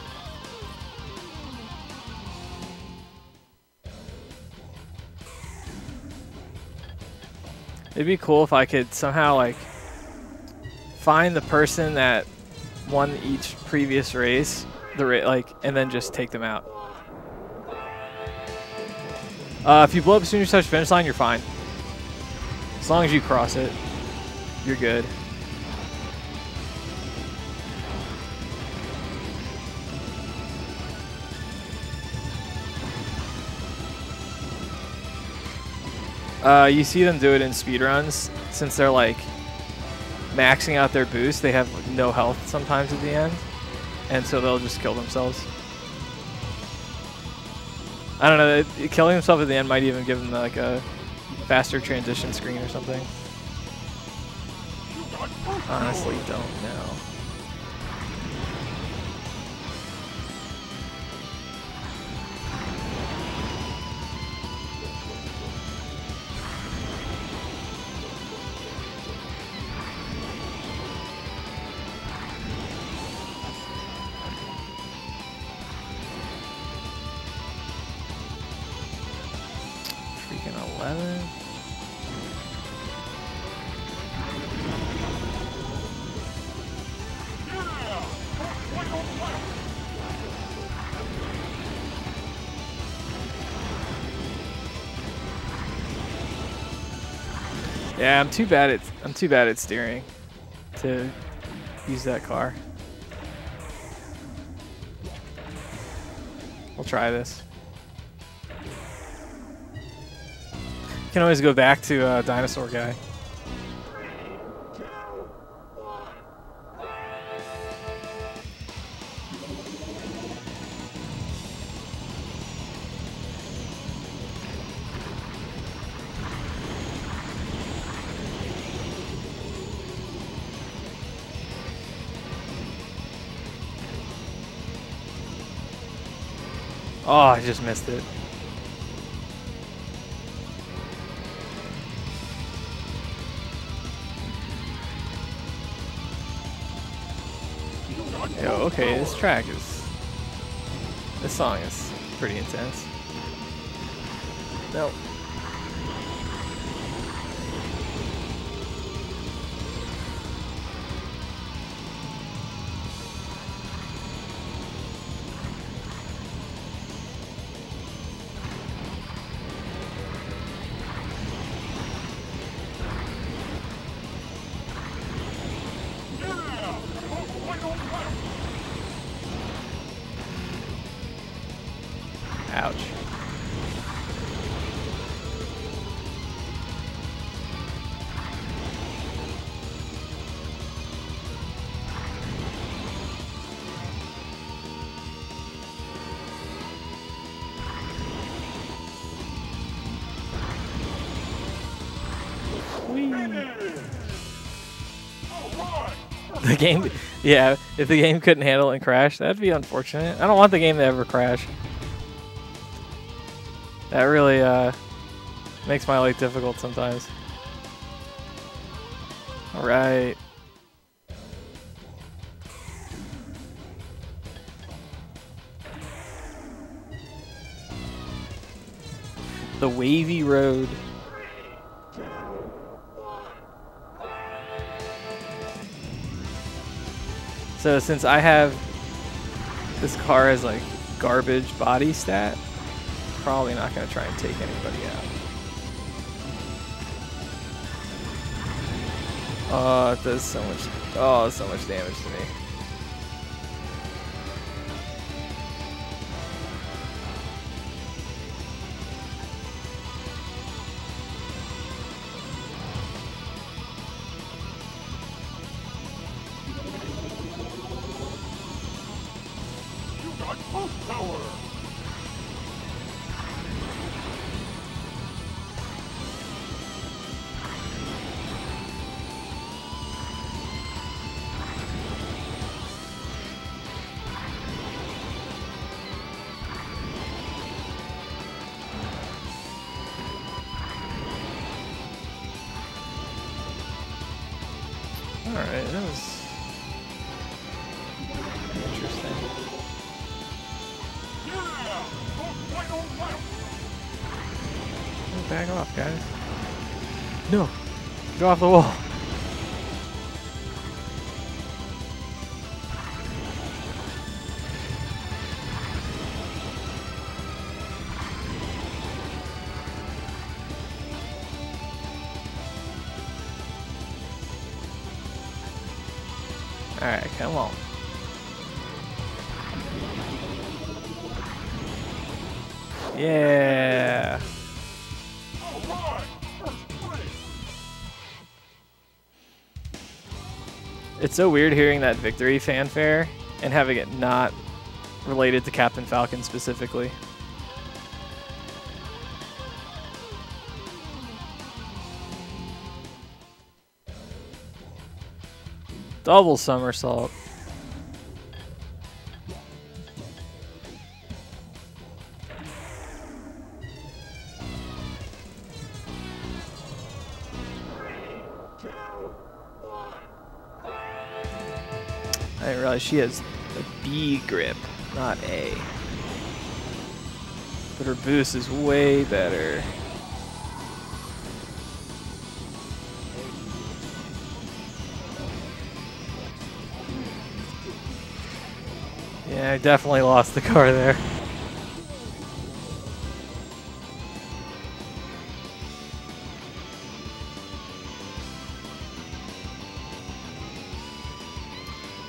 It'd be cool if I could somehow like find the person that won each previous race, the ra like, and then just take them out. Uh, if you blow up as soon as you touch the finish line, you're fine. As long as you cross it, you're good. Uh, you see them do it in speedruns, since they're like maxing out their boost, they have no health sometimes at the end, and so they'll just kill themselves. I don't know, it, killing himself at the end might even give him like a faster transition screen or something. Honestly, don't know. eleven. Yeah, I'm too bad at I'm too bad at steering to use that car. We'll try this. You can always go back to uh, Dinosaur Guy. Oh, I just missed it. Yo, okay, this track is... This song is pretty intense. No. Ouch. The game, yeah, if the game couldn't handle it and crash, that'd be unfortunate. I don't want the game to ever crash. That really uh, makes my life difficult sometimes. All right. The wavy road. So since I have this car as like garbage body stat, probably not going to try and take anybody out. Oh, it does so much. Oh, so much damage to me. You got pulse power. Alright, that was interesting. Yeah! Final, final. Back off, guys. No! Go off the wall. Alright, come on. Yeah. All right. First place. It's so weird hearing that victory fanfare and having it not related to Captain Falcon specifically. Double somersault. I didn't realize she has a B grip, not A. But her boost is way better. Yeah, I definitely lost the car there.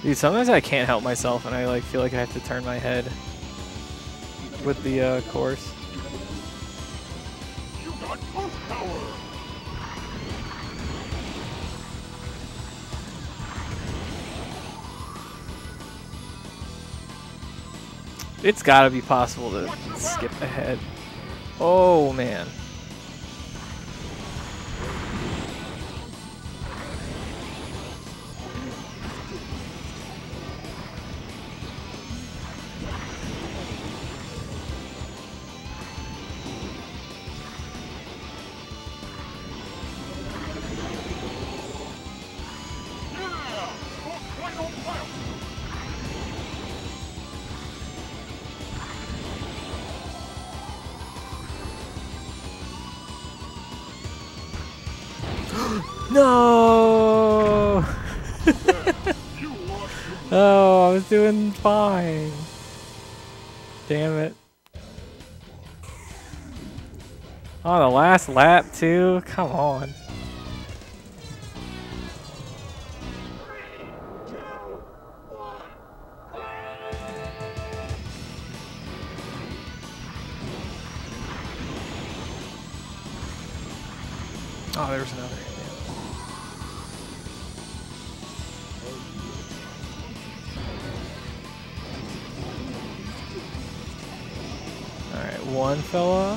Dude, sometimes I can't help myself and I like feel like I have to turn my head with the uh, course. You got boost power. It's gotta be possible to skip ahead. Oh man. No! Oh, I was doing fine. Damn it. On the last lap too? Come on. Oh, there was another. Alright, one fella.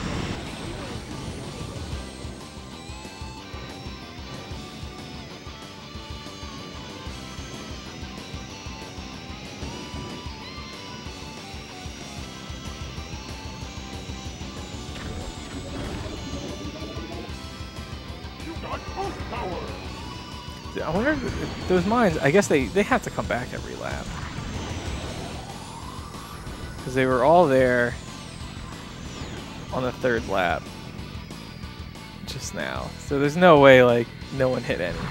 I wonder if those mines, I guess they, they have to come back every lap. Because they were all there on the third lap just now. So there's no way, like, no one hit any.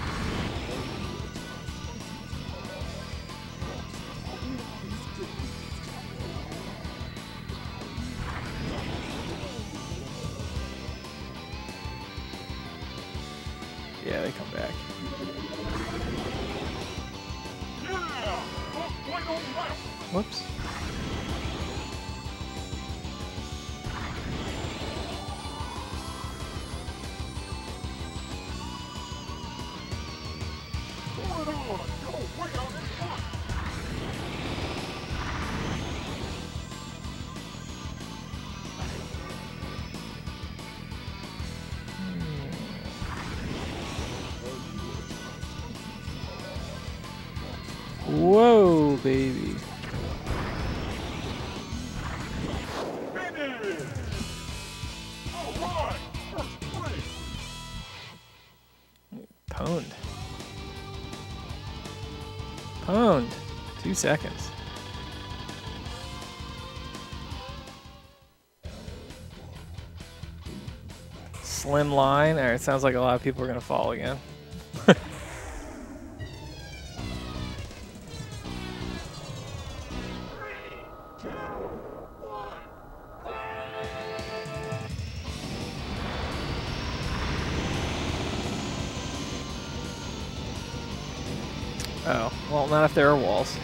Yeah, they come back. Whoops. Whoa, baby. Pwned. Pwned. Two seconds. Slim line. Alright, sounds like a lot of people are going to fall again. Oh, well, not if there are walls.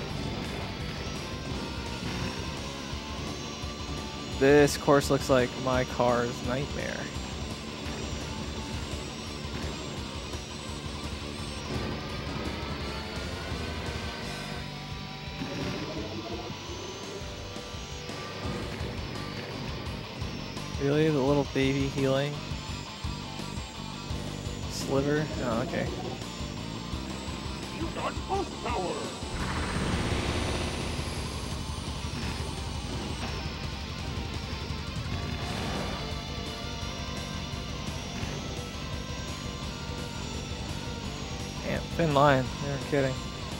This course looks like my car's nightmare. Really? The little baby healing? Sliver? Oh, okay. You got boost power. Damn, thin line. You're kidding.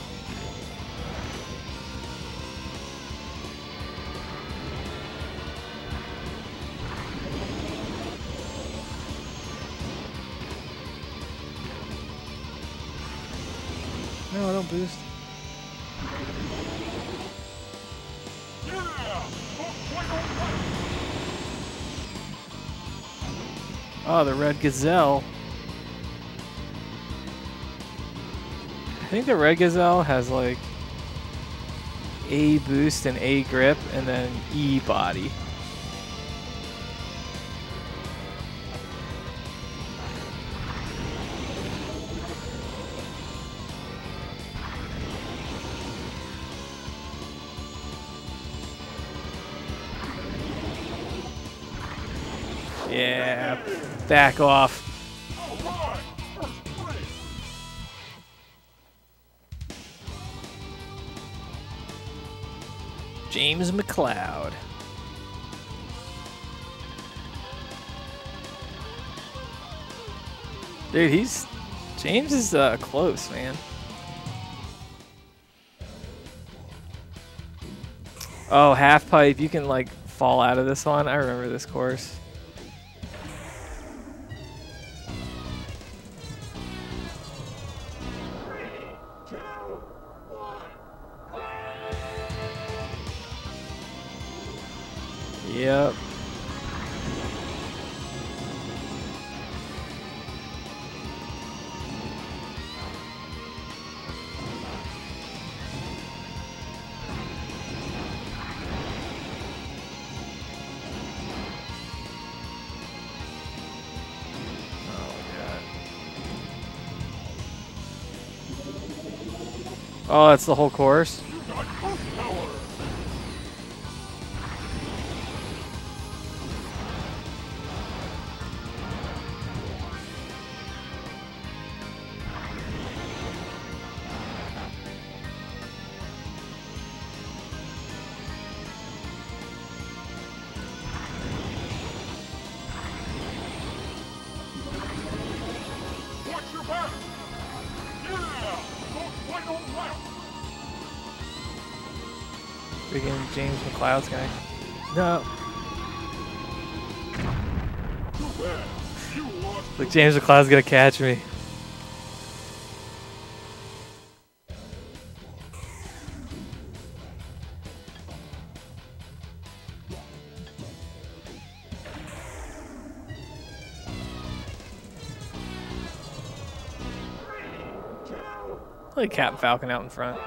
No, I don't boost. Oh, the Red Gazelle. I think the Red Gazelle has like A boost and A grip, and then E body. Yeah, back off. James McCloud. Dude, he's... James is uh, close, man. Oh, half pipe. You can, like, fall out of this one. I remember this course. Yep. Oh, that's the whole course? Freaking James McCloud's guy. No. Look, James McCloud's gonna catch me. Look at Captain Falcon out in front.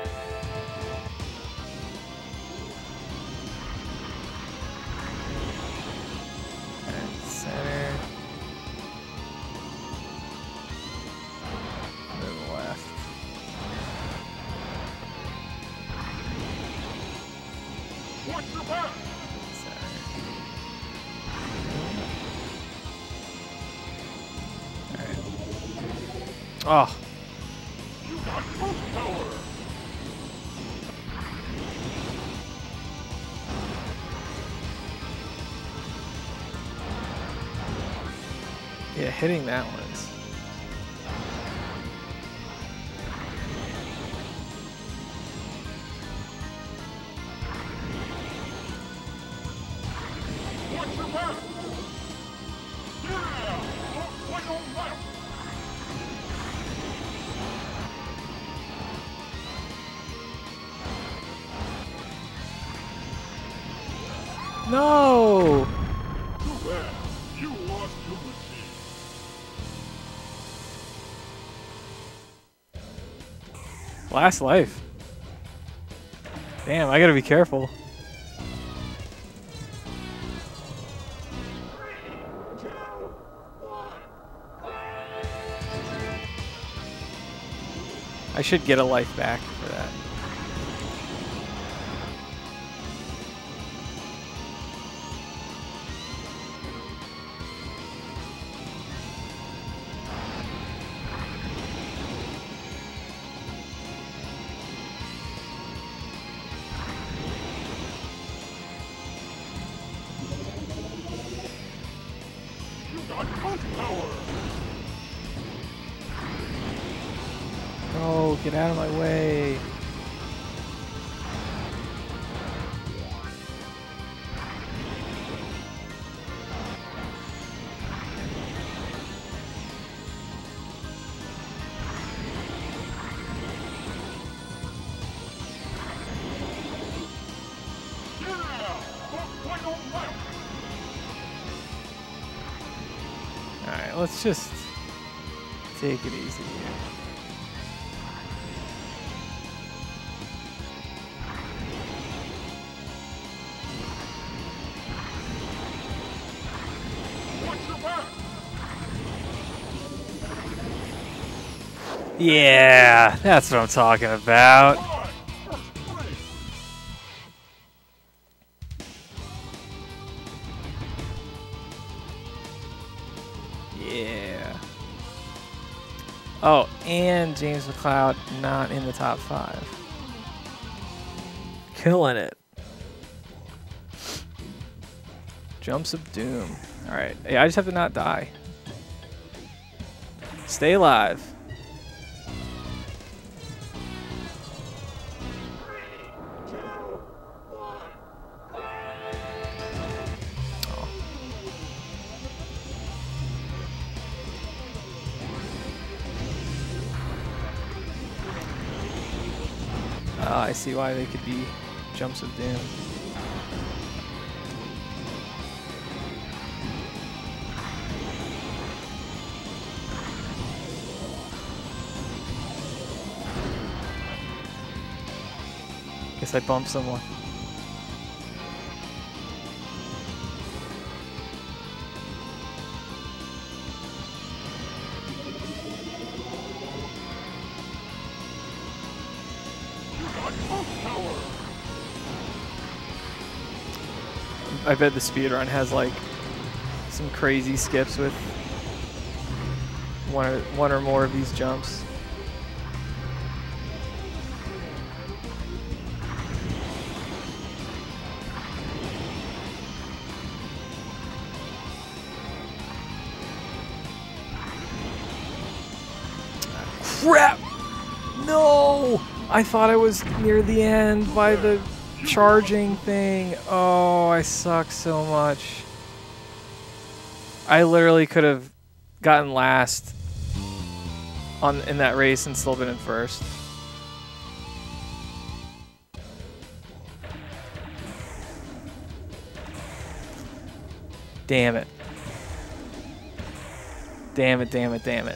Oh. Yeah, hitting that one is... No! Too bad. You lost your machine. Last life. Damn, I gotta be careful. I should get a life back for that. Oh, get out of my way. Alright, let's just take it easy here. Yeah, that's what I'm talking about. Yeah. Oh, and James McLeod not in the top five. Killing it. Jumps of Doom. All right. Hey, I just have to not die. Stay alive. Oh. Uh, I see why they could be Jumps of Doom. Guess I bumped someone. I bet the speedrun has like some crazy skips with one or, one or more of these jumps. Crap! No! I thought I was near the end by the charging thing. Oh, I suck so much. I literally could have gotten last on in that race and still been in first. Damn it. Damn it, damn it, damn it.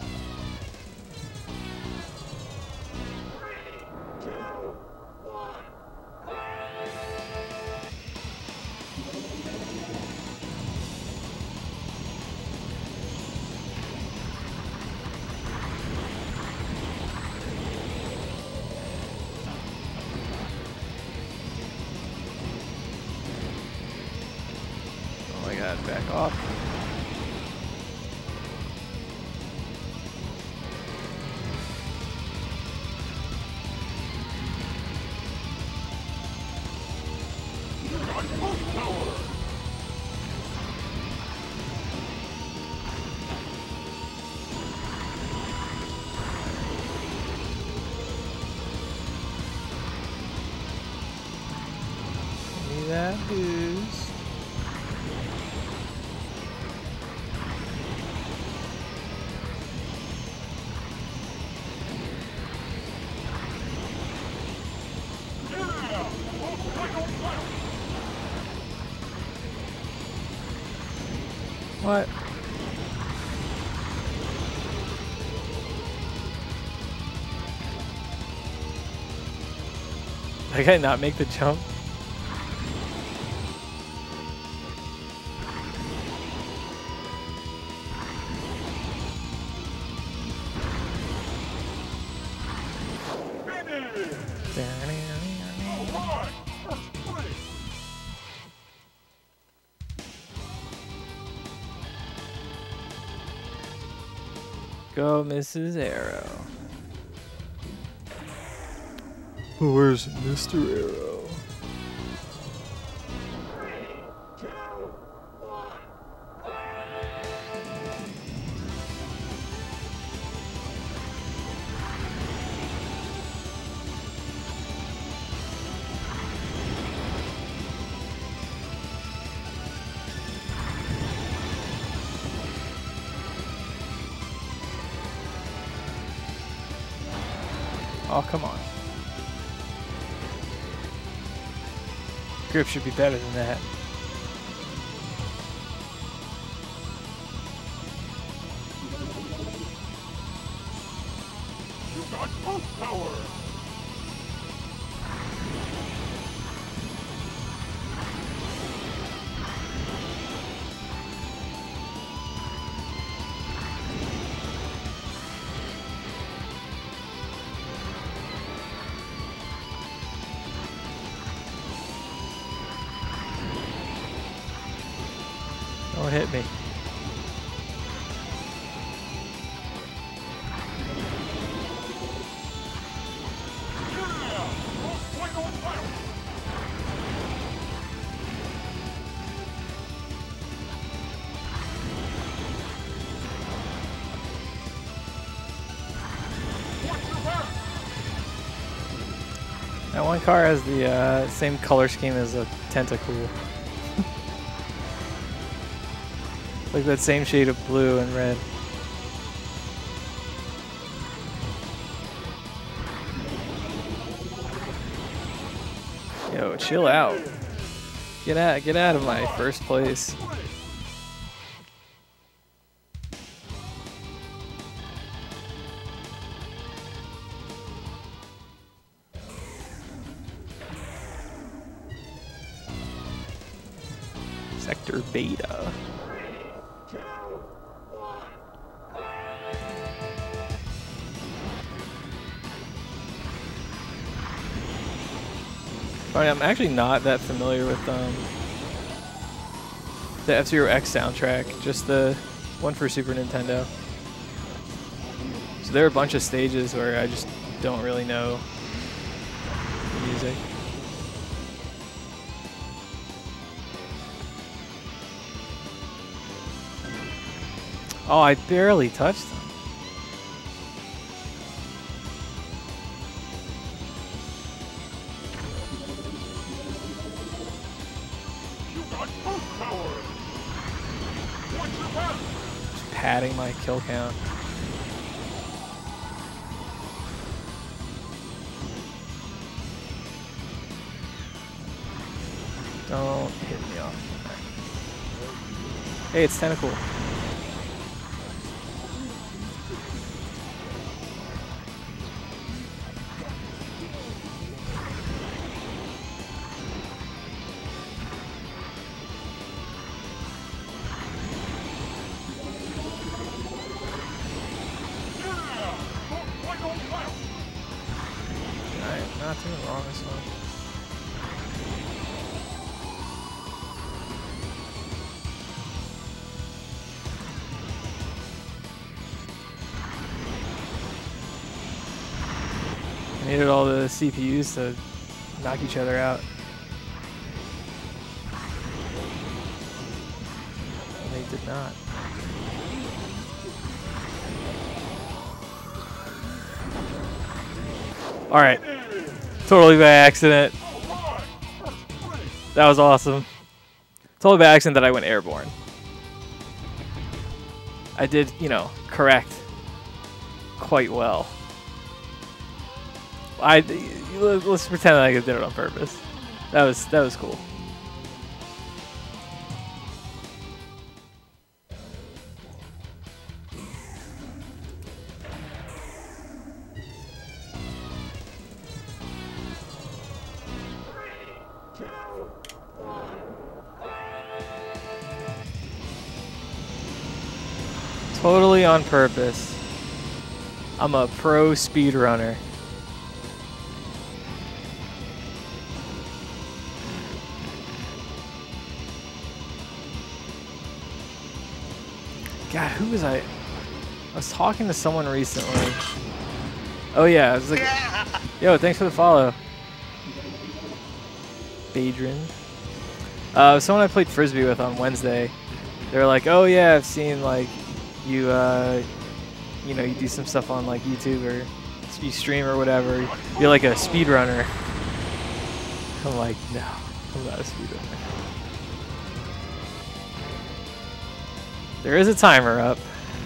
Oh my god, back off. Give me that boost. What? Did I not make the jump? Go, Missus Arrow. Where's Mister Arrow? Oh, come on. Grip should be better than that. You got full power. Don't hit me. That one car has the uh, same color scheme as a Tentacool. Like that same shade of blue and red. Yo, chill out. Get out, get out of my first place. Sector Beta. Sorry, I'm actually not that familiar with um, the F-Zero X soundtrack, just the one for Super Nintendo. So there are a bunch of stages where I just don't really know the music. Oh, I barely touched them. You got boost power. Watch your back. Just padding my kill count. Don't hit me off. Hey, it's Tentacool. Alright, not doing wrong this one. I needed all the C P Us to knock each other out. And they did not. Alright. Totally by accident. That was awesome. Totally by accident that I went airborne. I did, you know, correct quite well. I let's pretend like I did it on purpose. That was that was cool. Totally on purpose. I'm a pro speedrunner. God, who was I? I was talking to someone recently. Oh yeah, I was like, yo, thanks for the follow. Badrin. Uh, someone I played Frisbee with on Wednesday. They were like, oh yeah, I've seen like you, uh, you know, you do some stuff on like YouTube or you stream or whatever. You're like a speedrunner. I'm like, no, I'm not a speedrunner. There is a timer up.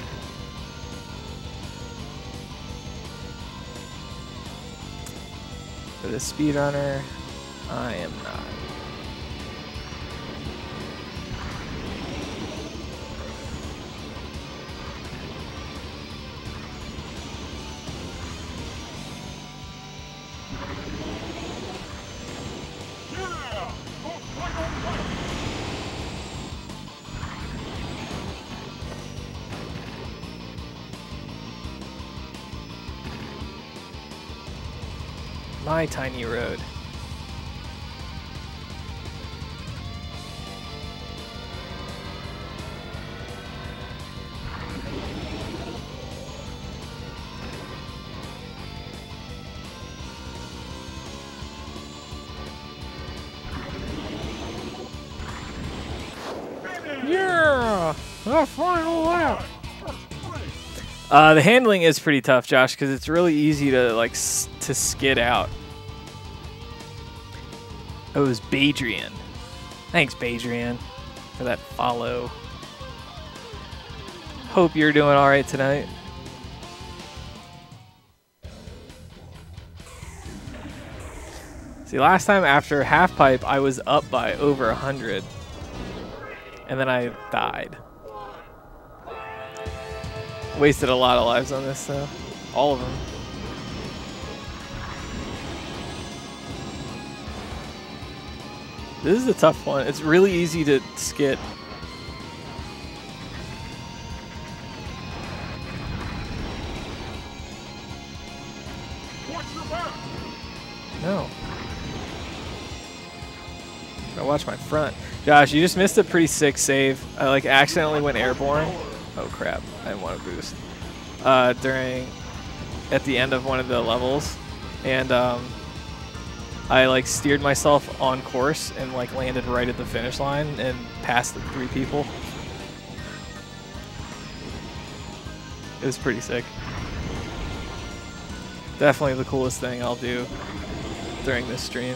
For the speedrunner, I am not. My tiny road. Oh, final lap. Uh, the handling is pretty tough, Josh, because it's really easy to like s to skid out. Oh, it was Badrian. Thanks, Badrian, for that follow. Hope you're doing all right tonight. See, last time after half pipe, I was up by over a hundred, and then I died. Wasted a lot of lives on this, though. All of them. This is a tough one. It's really easy to skid. Watch your back. No. I watch my front. Josh, you just missed a pretty sick save. I like accidentally went airborne. Oh crap! I didn't want to boost. Uh, during, at the end of one of the levels, and um, I like steered myself on course and like landed right at the finish line and passed the three people. It was pretty sick. Definitely the coolest thing I'll do during this stream.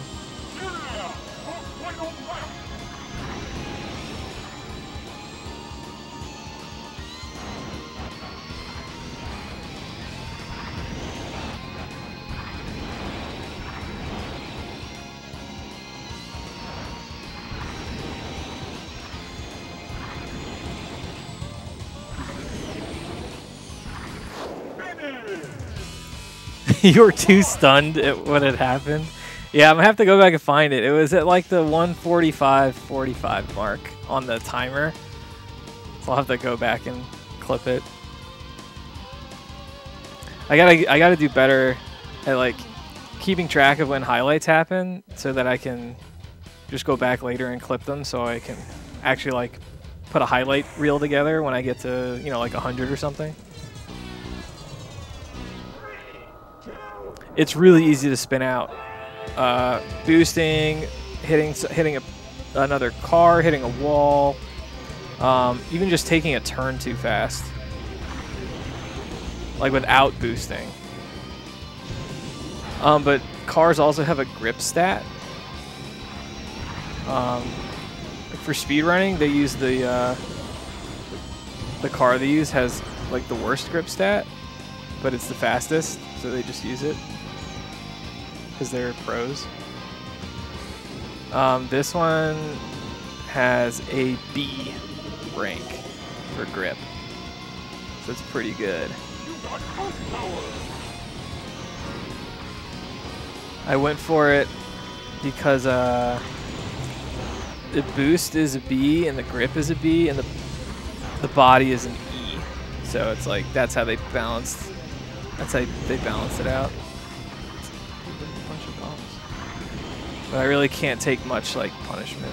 You were too stunned at what had happened. Yeah, I'm gonna have to go back and find it. It was at like the one forty-five forty-five mark on the timer. So I'll have to go back and clip it. I gotta I gotta do better at like keeping track of when highlights happen so that I can just go back later and clip them so I can actually like put a highlight reel together when I get to, you know, like a hundred or something. It's really easy to spin out. Uh, boosting, hitting hitting a, another car, hitting a wall, um, even just taking a turn too fast, like without boosting. Um, but cars also have a grip stat. Um, for speedrunning, they use the uh, the car they use has like the worst grip stat, but it's the fastest, so they just use it because they're pros. Um, this one has a B rank for grip, so it's pretty good. I went for it because uh, the boost is a B and the grip is a B and the the body is an E, so it's like that's how they balanced. That's how they balanced it out. But I really can't take much like punishment.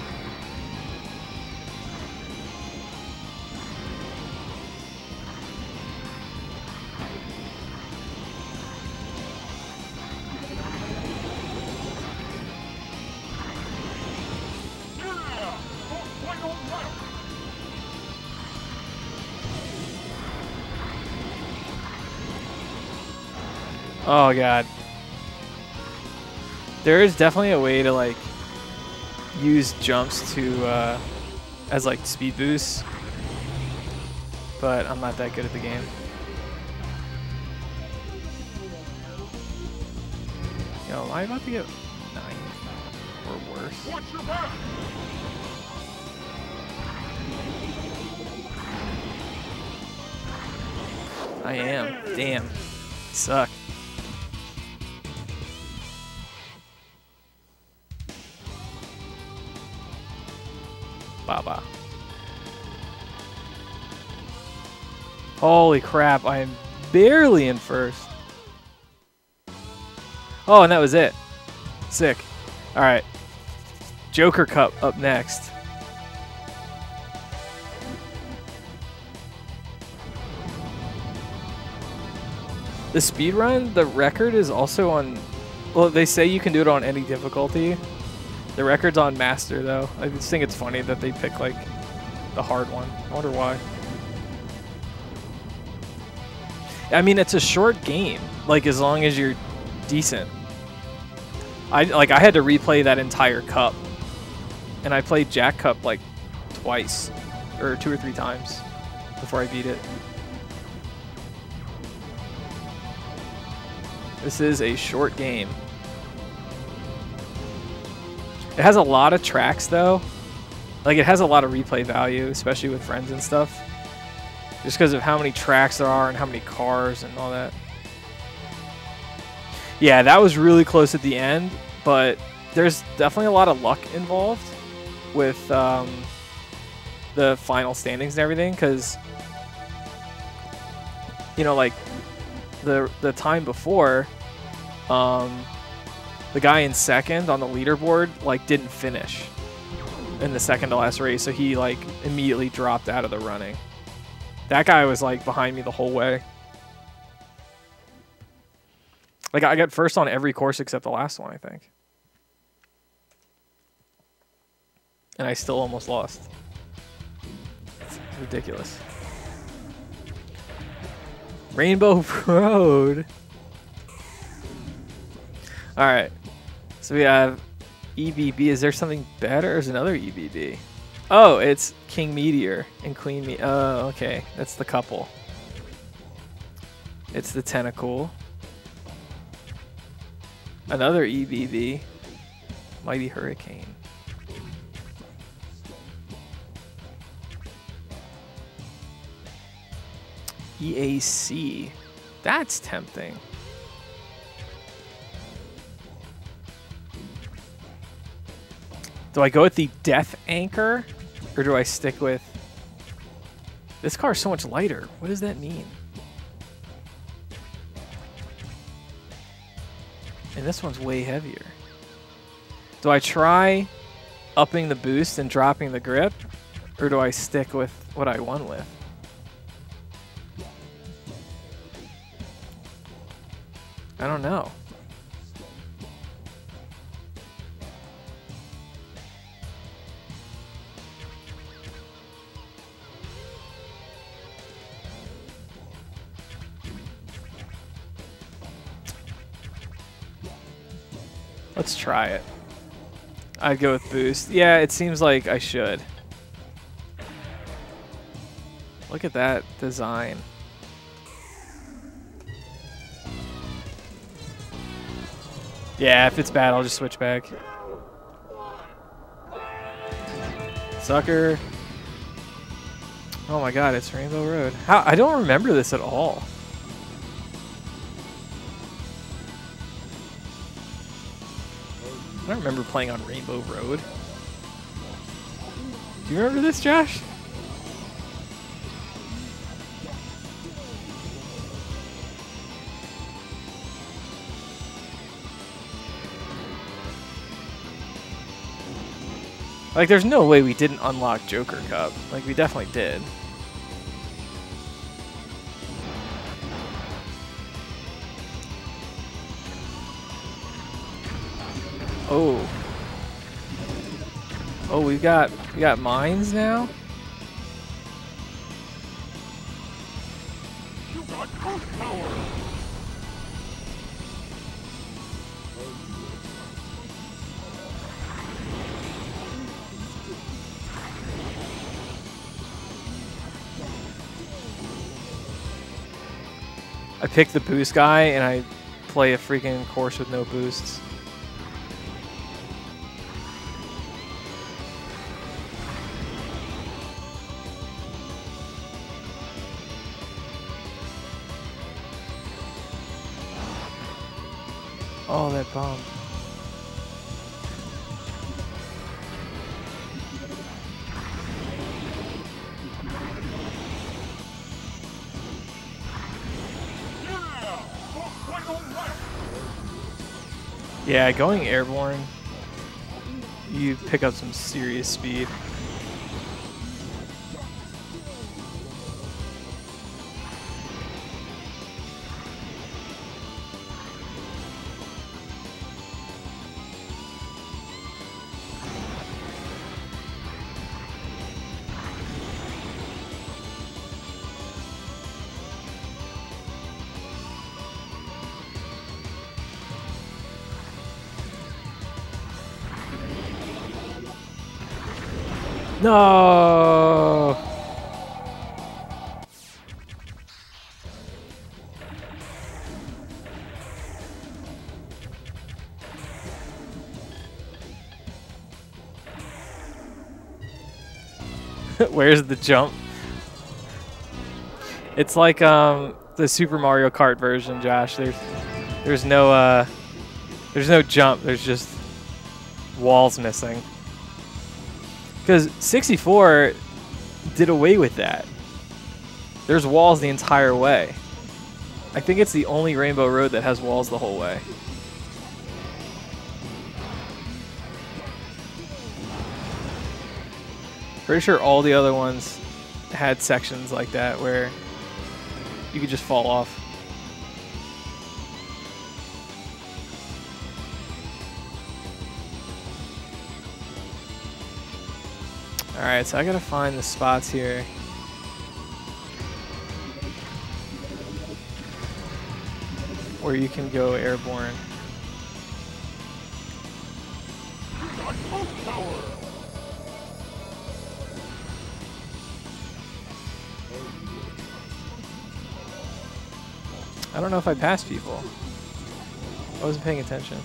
Oh god. There is definitely a way to like use jumps to uh, as like speed boosts, but I'm not that good at the game. Yo, am I about to get nine or worse? Watch your back. I am. Damn. Suck. Baba. Holy crap, I am barely in first. Oh, and that was it. Sick. Alright. Joker Cup up next. The speedrun, the record is also on... Well, they say you can do it on any difficulty. The record's on Master, though. I just think it's funny that they pick, like, the hard one. I wonder why. I mean, it's a short game. Like, as long as you're decent. I like I had to replay that entire cup, and I played Jack Cup like twice, or two or three times, before I beat it. This is a short game. It has a lot of tracks though. Like, it has a lot of replay value, especially with friends and stuff. Just because of how many tracks there are and how many cars and all that. Yeah, that was really close at the end, but there's definitely a lot of luck involved with um, the final standings and everything, because, you know, like, the the time before, um, the guy in second on the leaderboard, like, didn't finish in the second to last race, so he, like, immediately dropped out of the running. That guy was, like, behind me the whole way. Like, I got first on every course except the last one, I think. And I still almost lost. It's ridiculous. Rainbow Road. Alright. So we have E B B. Is there something better? Or is another E B B? Oh, it's King Meteor and Queen Me. Oh, okay. That's the couple. It's the Tentacool. Another E B B. Mighty Hurricane. E A C. That's tempting. Do I go with the Death Anchor? Or do I stick with... This car is so much lighter. What does that mean? And this one's way heavier. Do I try upping the boost and dropping the grip? Or do I stick with what I won with? I don't know. Let's try it. I'd go with boost. Yeah, it seems like I should. Look at that design. Yeah, if it's bad, I'll just switch back. Sucker. Oh my god, it's Rainbow Road. How? I don't remember this at all. I don't remember playing on Rainbow Road. Do you remember this, Josh? Like, there's no way we didn't unlock Joker Cup. Like, we definitely did. Oh. Oh, we got we got mines now? You got boost power. I pick the boost guy and I play a freaking course with no boosts. Oh, that bomb. Yeah, going airborne, you pick up some serious speed. No. Where's the jump? It's like um, the Super Mario Kart version, Josh. There's there's no uh, there's no jump. There's just walls missing. Because sixty-four did away with that. There's walls the entire way. I think it's the only Rainbow Road that has walls the whole way. Pretty sure all the other ones had sections like that where you could just fall off. Alright, so I gotta find the spots here. Where you can go airborne. I don't know if I passed people. I wasn't paying attention.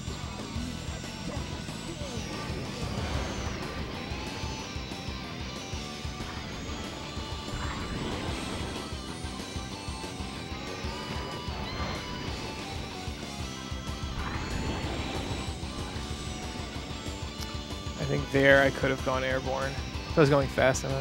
I think there I could have gone airborne if I was going fast enough.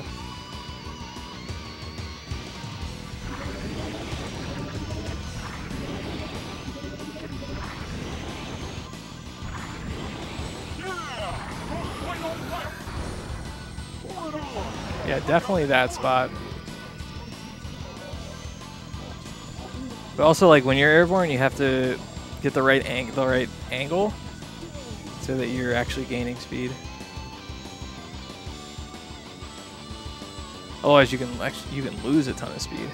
Yeah, definitely that spot. But also, like, when you're airborne, you have to get the right ang the right angle so that you're actually gaining speed. Otherwise, you can actually you can lose a ton of speed.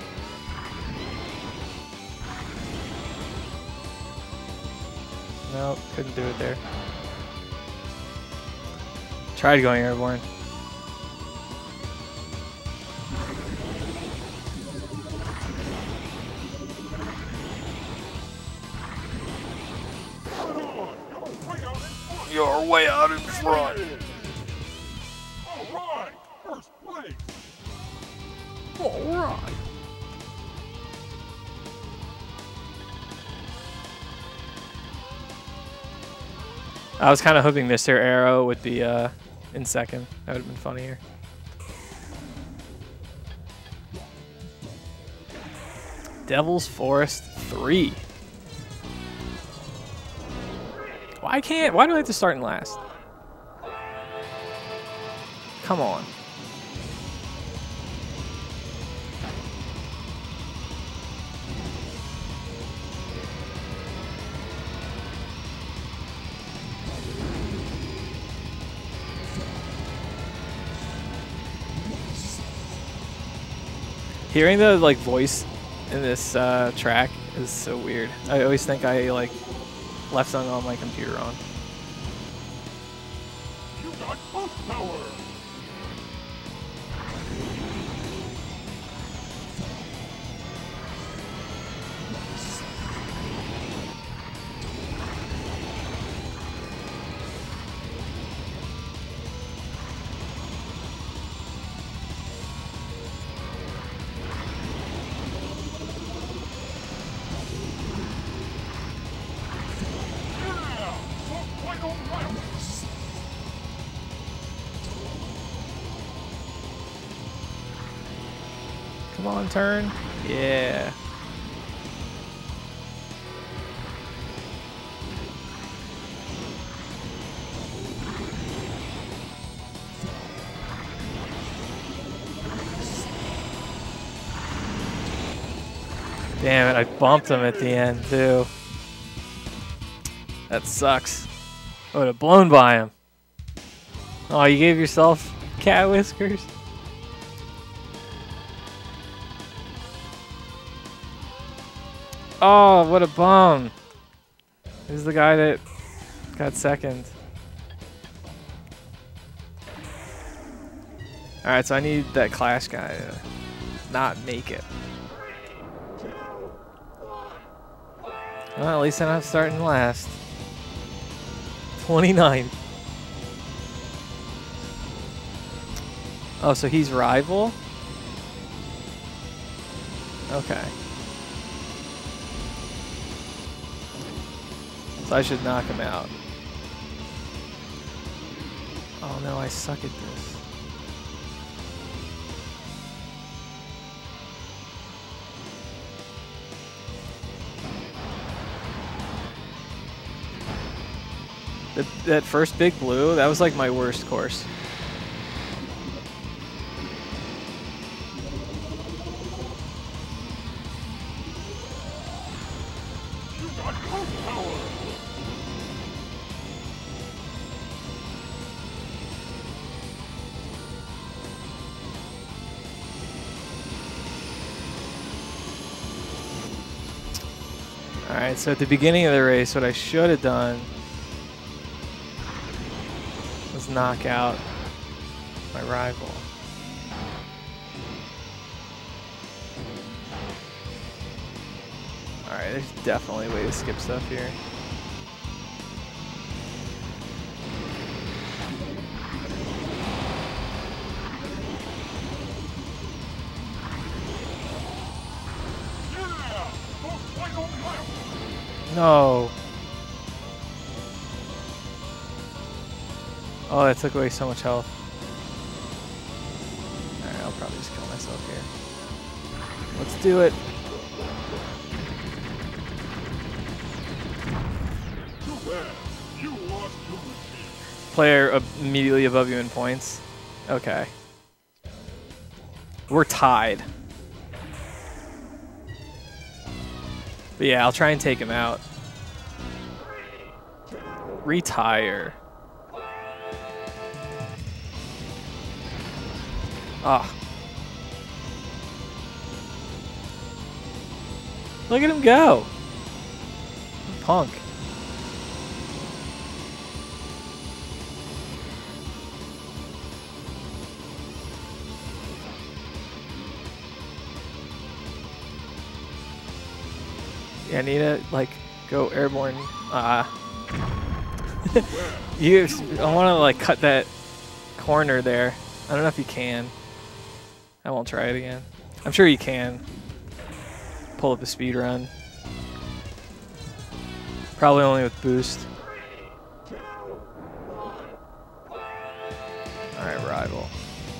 Nope, couldn't do it there. Tried going airborne. You're way out in front. All right, first place. All right. I was kind of hoping Mister Arrow would be uh, in second. That would have been funnier. Devil's Forest three. Why can't? Why do I have to start in last? Come on. Hearing the like voice in this uh, track is so weird. I always think I like left something on my computer on. You got boost power. Come on, turn. Yeah. Damn it, I bumped him at the end too. That sucks. I would have blown by him. Oh, you gave yourself cat whiskers? Oh, what a bum. Who's the guy that got second? Alright, so I need that Clash guy to not make it. Well, at least I'm not starting last. twenty-nine. Oh, so he's rival? Okay. So I should knock him out. Oh no, I suck at this. The, that first big blue, that was like my worst course. You got Coast Power. Alright, so at the beginning of the race, what I should have done was knock out my rival. Alright, there's definitely a way to skip stuff here. Yeah! The final lap. No. Oh, that took away so much health. Alright, I'll probably just kill myself here. Let's do it. Too bad. You lost to the team. Player ab- immediately above you in points. Okay. We're tied. But yeah, I'll try and take him out. Retire. Ah. Look at him go. Punk. Yeah, I need to like go airborne. Ah. You, I want to like cut that corner there. I don't know if you can. I won't try it again. I'm sure you can. Pull up a speed run. Probably only with boost. Alright, rival.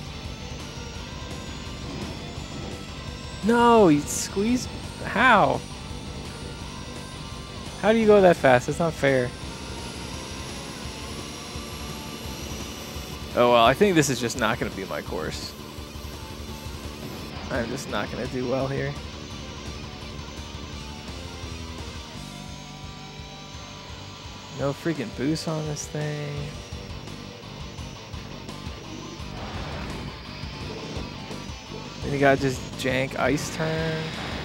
No, you squeeze. How? How do you go that fast? That's not fair. Oh well, I think this is just not going to be my course. I'm just not going to do well here. No freaking boost on this thing. Then you got just jank ice turn.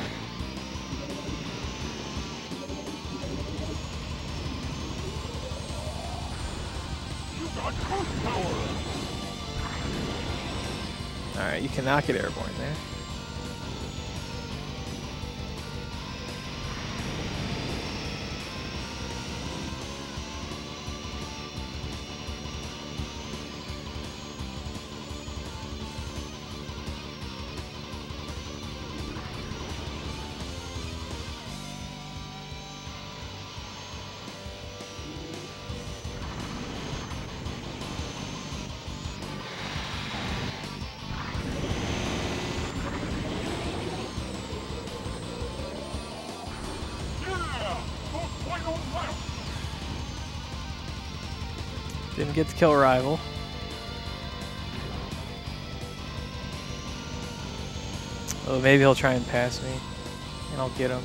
You got Coast Power. Alright, you cannot get airborne there. Yeah! The final lap. Didn't get to kill rival. Oh, maybe he'll try and pass me, and I'll get him.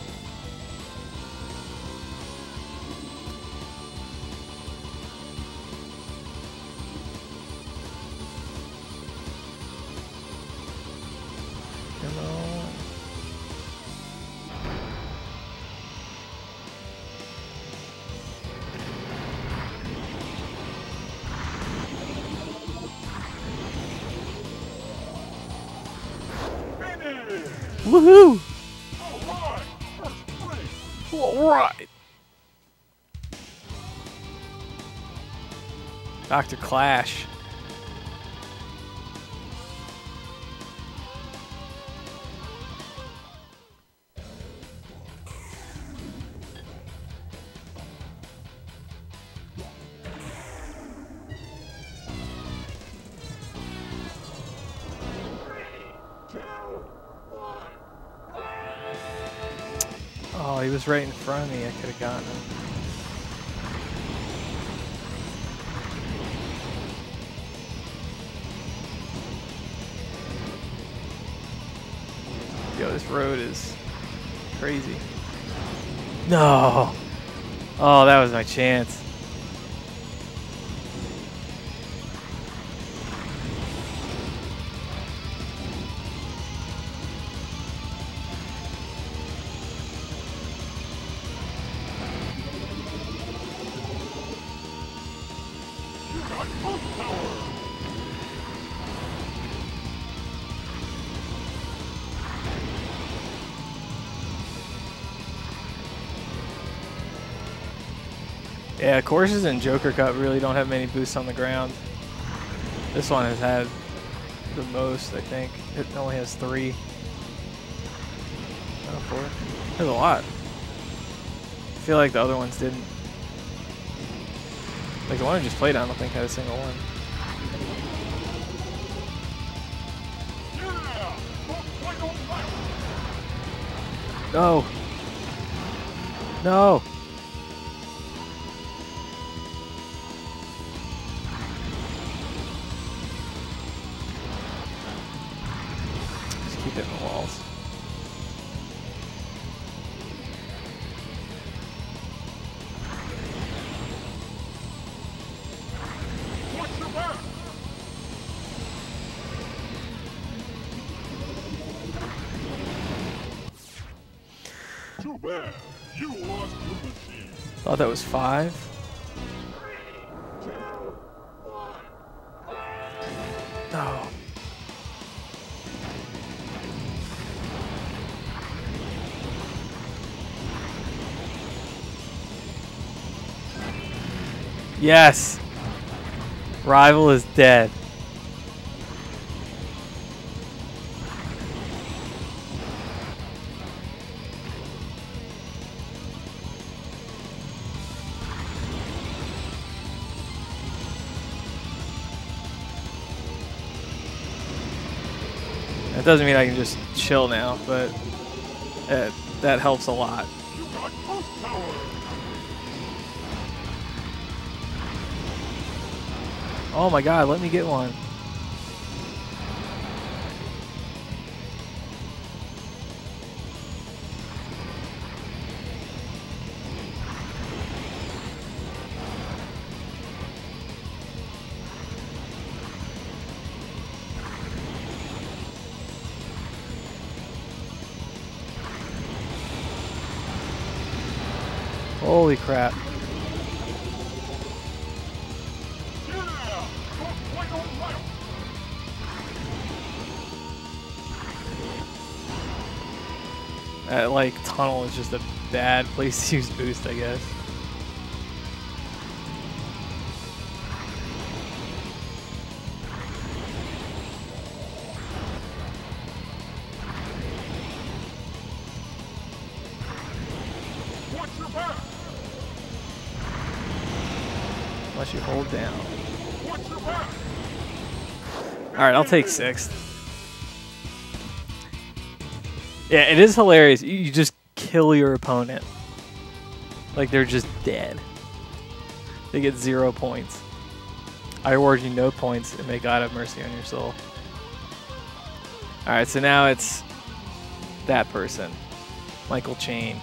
Come on. Woohoo! Alright, first place. All right. Doctor Clash. Oh, he was right in front of me. I could have gotten him. Yo, this road is crazy. No. Oh, that was my chance. You got Earth Power. Yeah, courses in Joker Cup really don't have many boosts on the ground. This one has had the most, I think. It only has three. Oh, four. There's a lot. I feel like the other ones didn't. Like the one I just played on, I don't think had a single one. Yeah. Don't fight on fire. No. No. Just keep hitting the walls. Watch your back. Too bad. You lost your machine. Thought that was five. No. Yes. Rival is dead. That doesn't mean I can just chill now, but uh, that helps a lot. You got Earth Power. Oh my god, let me get one. Holy crap. Yeah. Don't fight on fire. That like tunnel is just a bad place to use boost, I guess. Watch your back. Unless you hold down. Watch your back. Alright, I'll take sixth. Yeah, it is hilarious. You, you just kill your opponent. Like they're just dead. They get zero points. I award you no points and may God have mercy on your soul. Alright, so now it's that person. Michael Chain.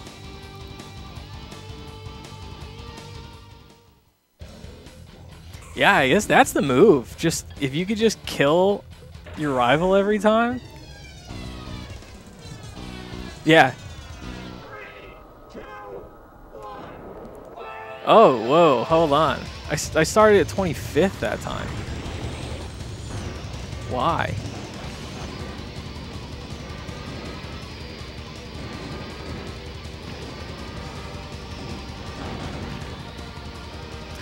Yeah, I guess that's the move. Just if you could just kill your rival every time. Yeah. Oh, whoa, hold on. I, s- I started at twenty-fifth that time. Why?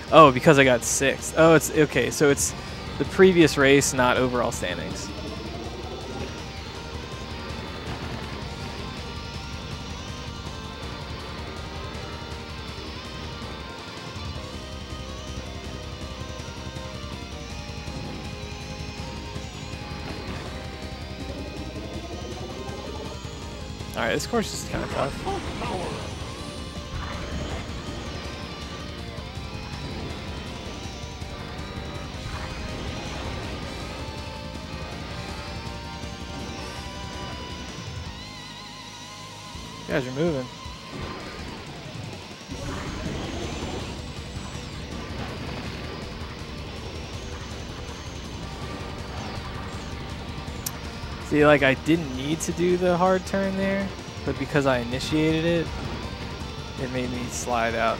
Oh, because I got sixth. Oh, it's okay. So it's the previous race, not overall standings. All right, this course is kind of tough. You guys are moving. See, like, I didn't need to do the hard turn there, but because I initiated it, it made me slide out.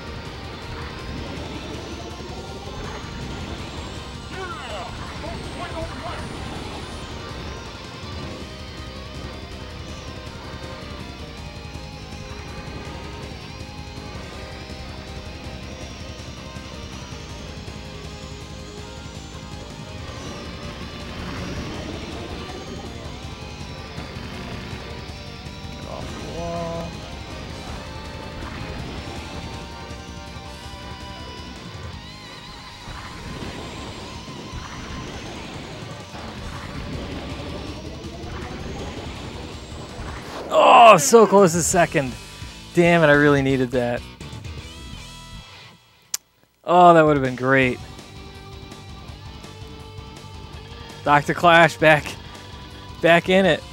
Oh, so close to second. Damn it, I really needed that. Oh, that would have been great. Doctor Clash back, back in it.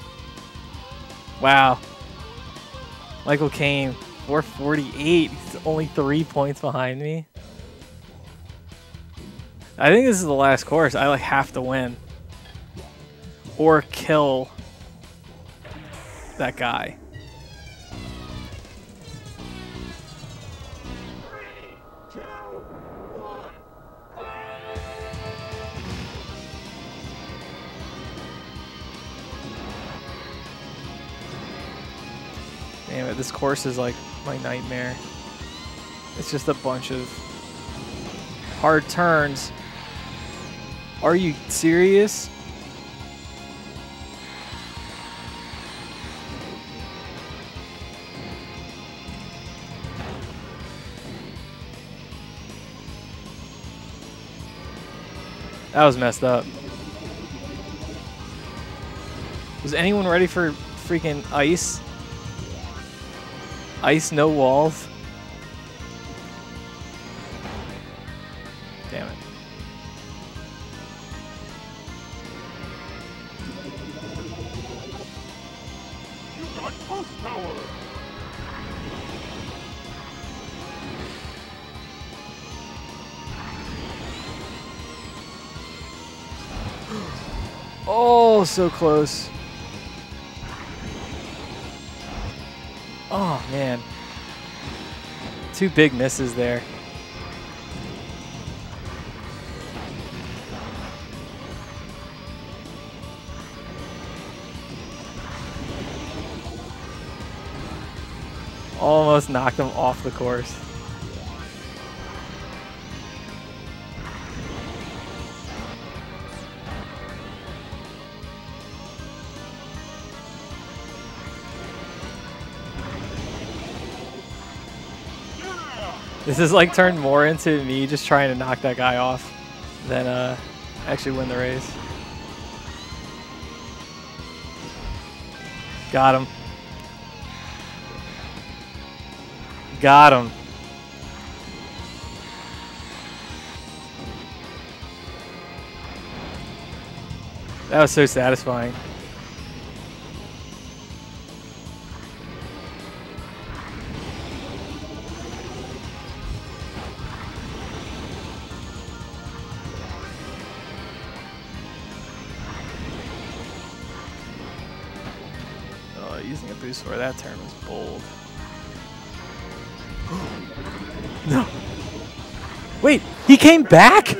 Wow. Michael Caine, four forty-eight. He's only three points behind me. I think this is the last course. I like have to win. Or kill that guy. Damn it, this course is like my nightmare. It's just a bunch of hard turns. Are you serious? That was messed up. Was anyone ready for freaking ice? Ice, no walls? Damn it. You got boost power. Oh, so close. Oh, man. Two big misses there. Almost knocked him off the course. This is like turned more into me just trying to knock that guy off than uh, actually win the race. Got him. Got him. That was so satisfying. Using a boost for that turn was bold. No. Wait, he came back?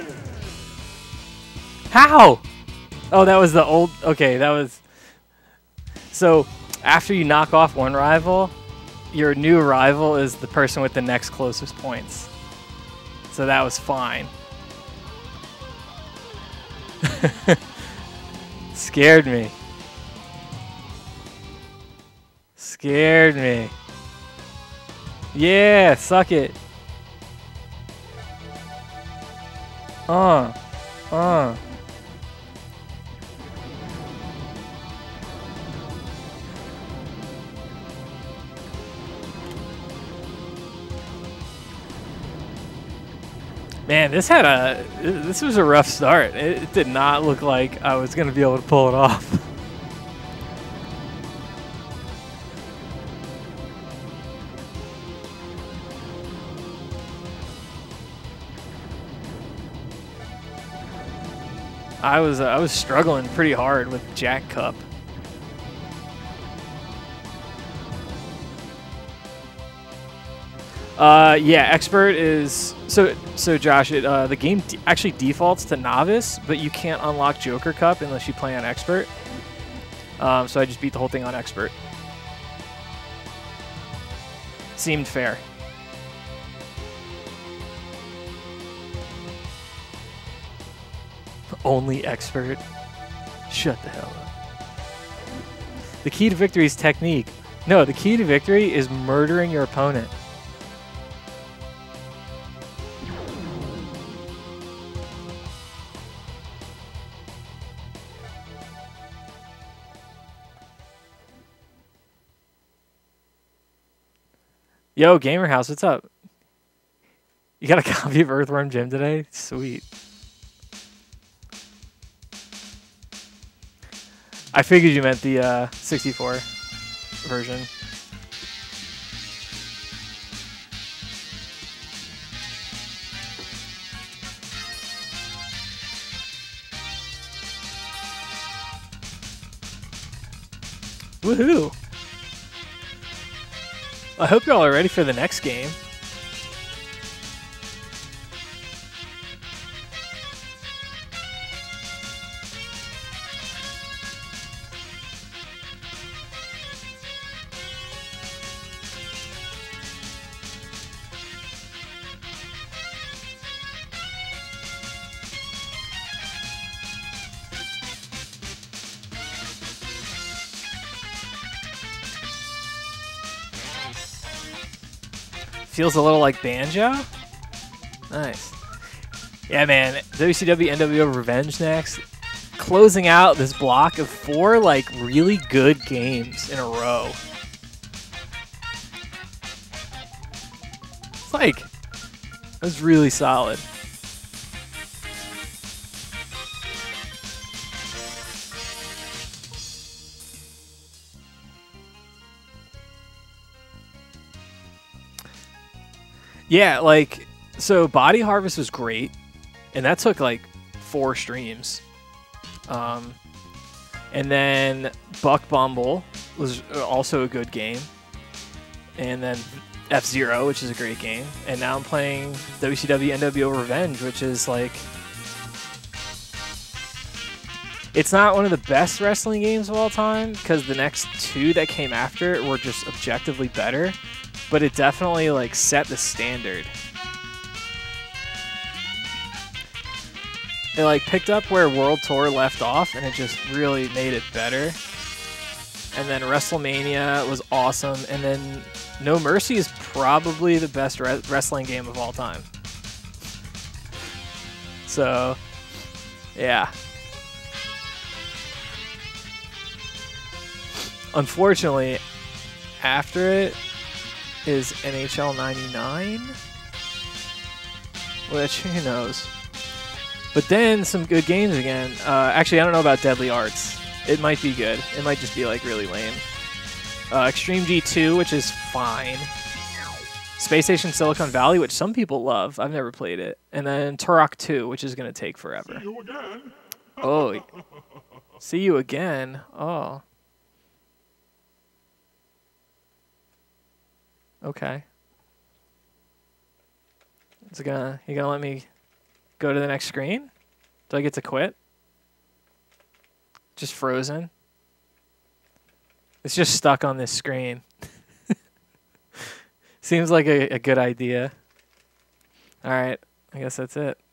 How? Oh, that was the old. Okay, that was. So, after you knock off one rival, your new rival is the person with the next closest points. So that was fine. Scared me. Scared me. Yeah, suck it. Uh. Uh. Man, this had a this was a rough start. It, it did not look like I was gonna be able to pull it off. I was uh, I was struggling pretty hard with Jack Cup. Uh, yeah, expert is so so. Josh, it, uh, the game d actually defaults to novice, but you can't unlock Joker Cup unless you play on expert. Um, so I just beat the whole thing on expert. Seemed fair. Only expert. Shut the hell up. The key to victory is technique. No, the key to victory is murdering your opponent. Yo, Gamer House, what's up? You got a copy of Earthworm Jim today? Sweet. I figured you meant the uh, sixty-four version. Woohoo! I hope y'all are ready for the next game. Feels a little like Banjo. Nice. Yeah, man. W C W N W O Revenge next. Closing out this block of four, like, really good games in a row. It's like, that was really solid. Yeah, like, so Body Harvest was great, and that took like four streams. Um, and then Buck Bumble was also a good game. And then F-Zero, which is a great game. And now I'm playing W C W N W O Revenge, which is like... It's not one of the best wrestling games of all time, because the next two that came after it were just objectively better. But it definitely like set the standard. It like picked up where World Tour left off, and it just really made it better. And then WrestleMania was awesome, and then No Mercy is probably the best re wrestling game of all time. So, yeah. Unfortunately, after it is N H L ninety-nine, which, who knows. But then some good games again. Uh, actually, I don't know about Deadly Arts. It might be good. It might just be like really lame. Uh, Extreme G two, which is fine. Space Station Silicon Valley, which some people love. I've never played it. And then Turok two, which is going to take forever. See you again. Oh, see you again. Oh. Okay. Is it gonna, you gonna let me go to the next screen? Do I get to quit? Just frozen. It's just stuck on this screen. Seems like a, a good idea. All right, I guess that's it.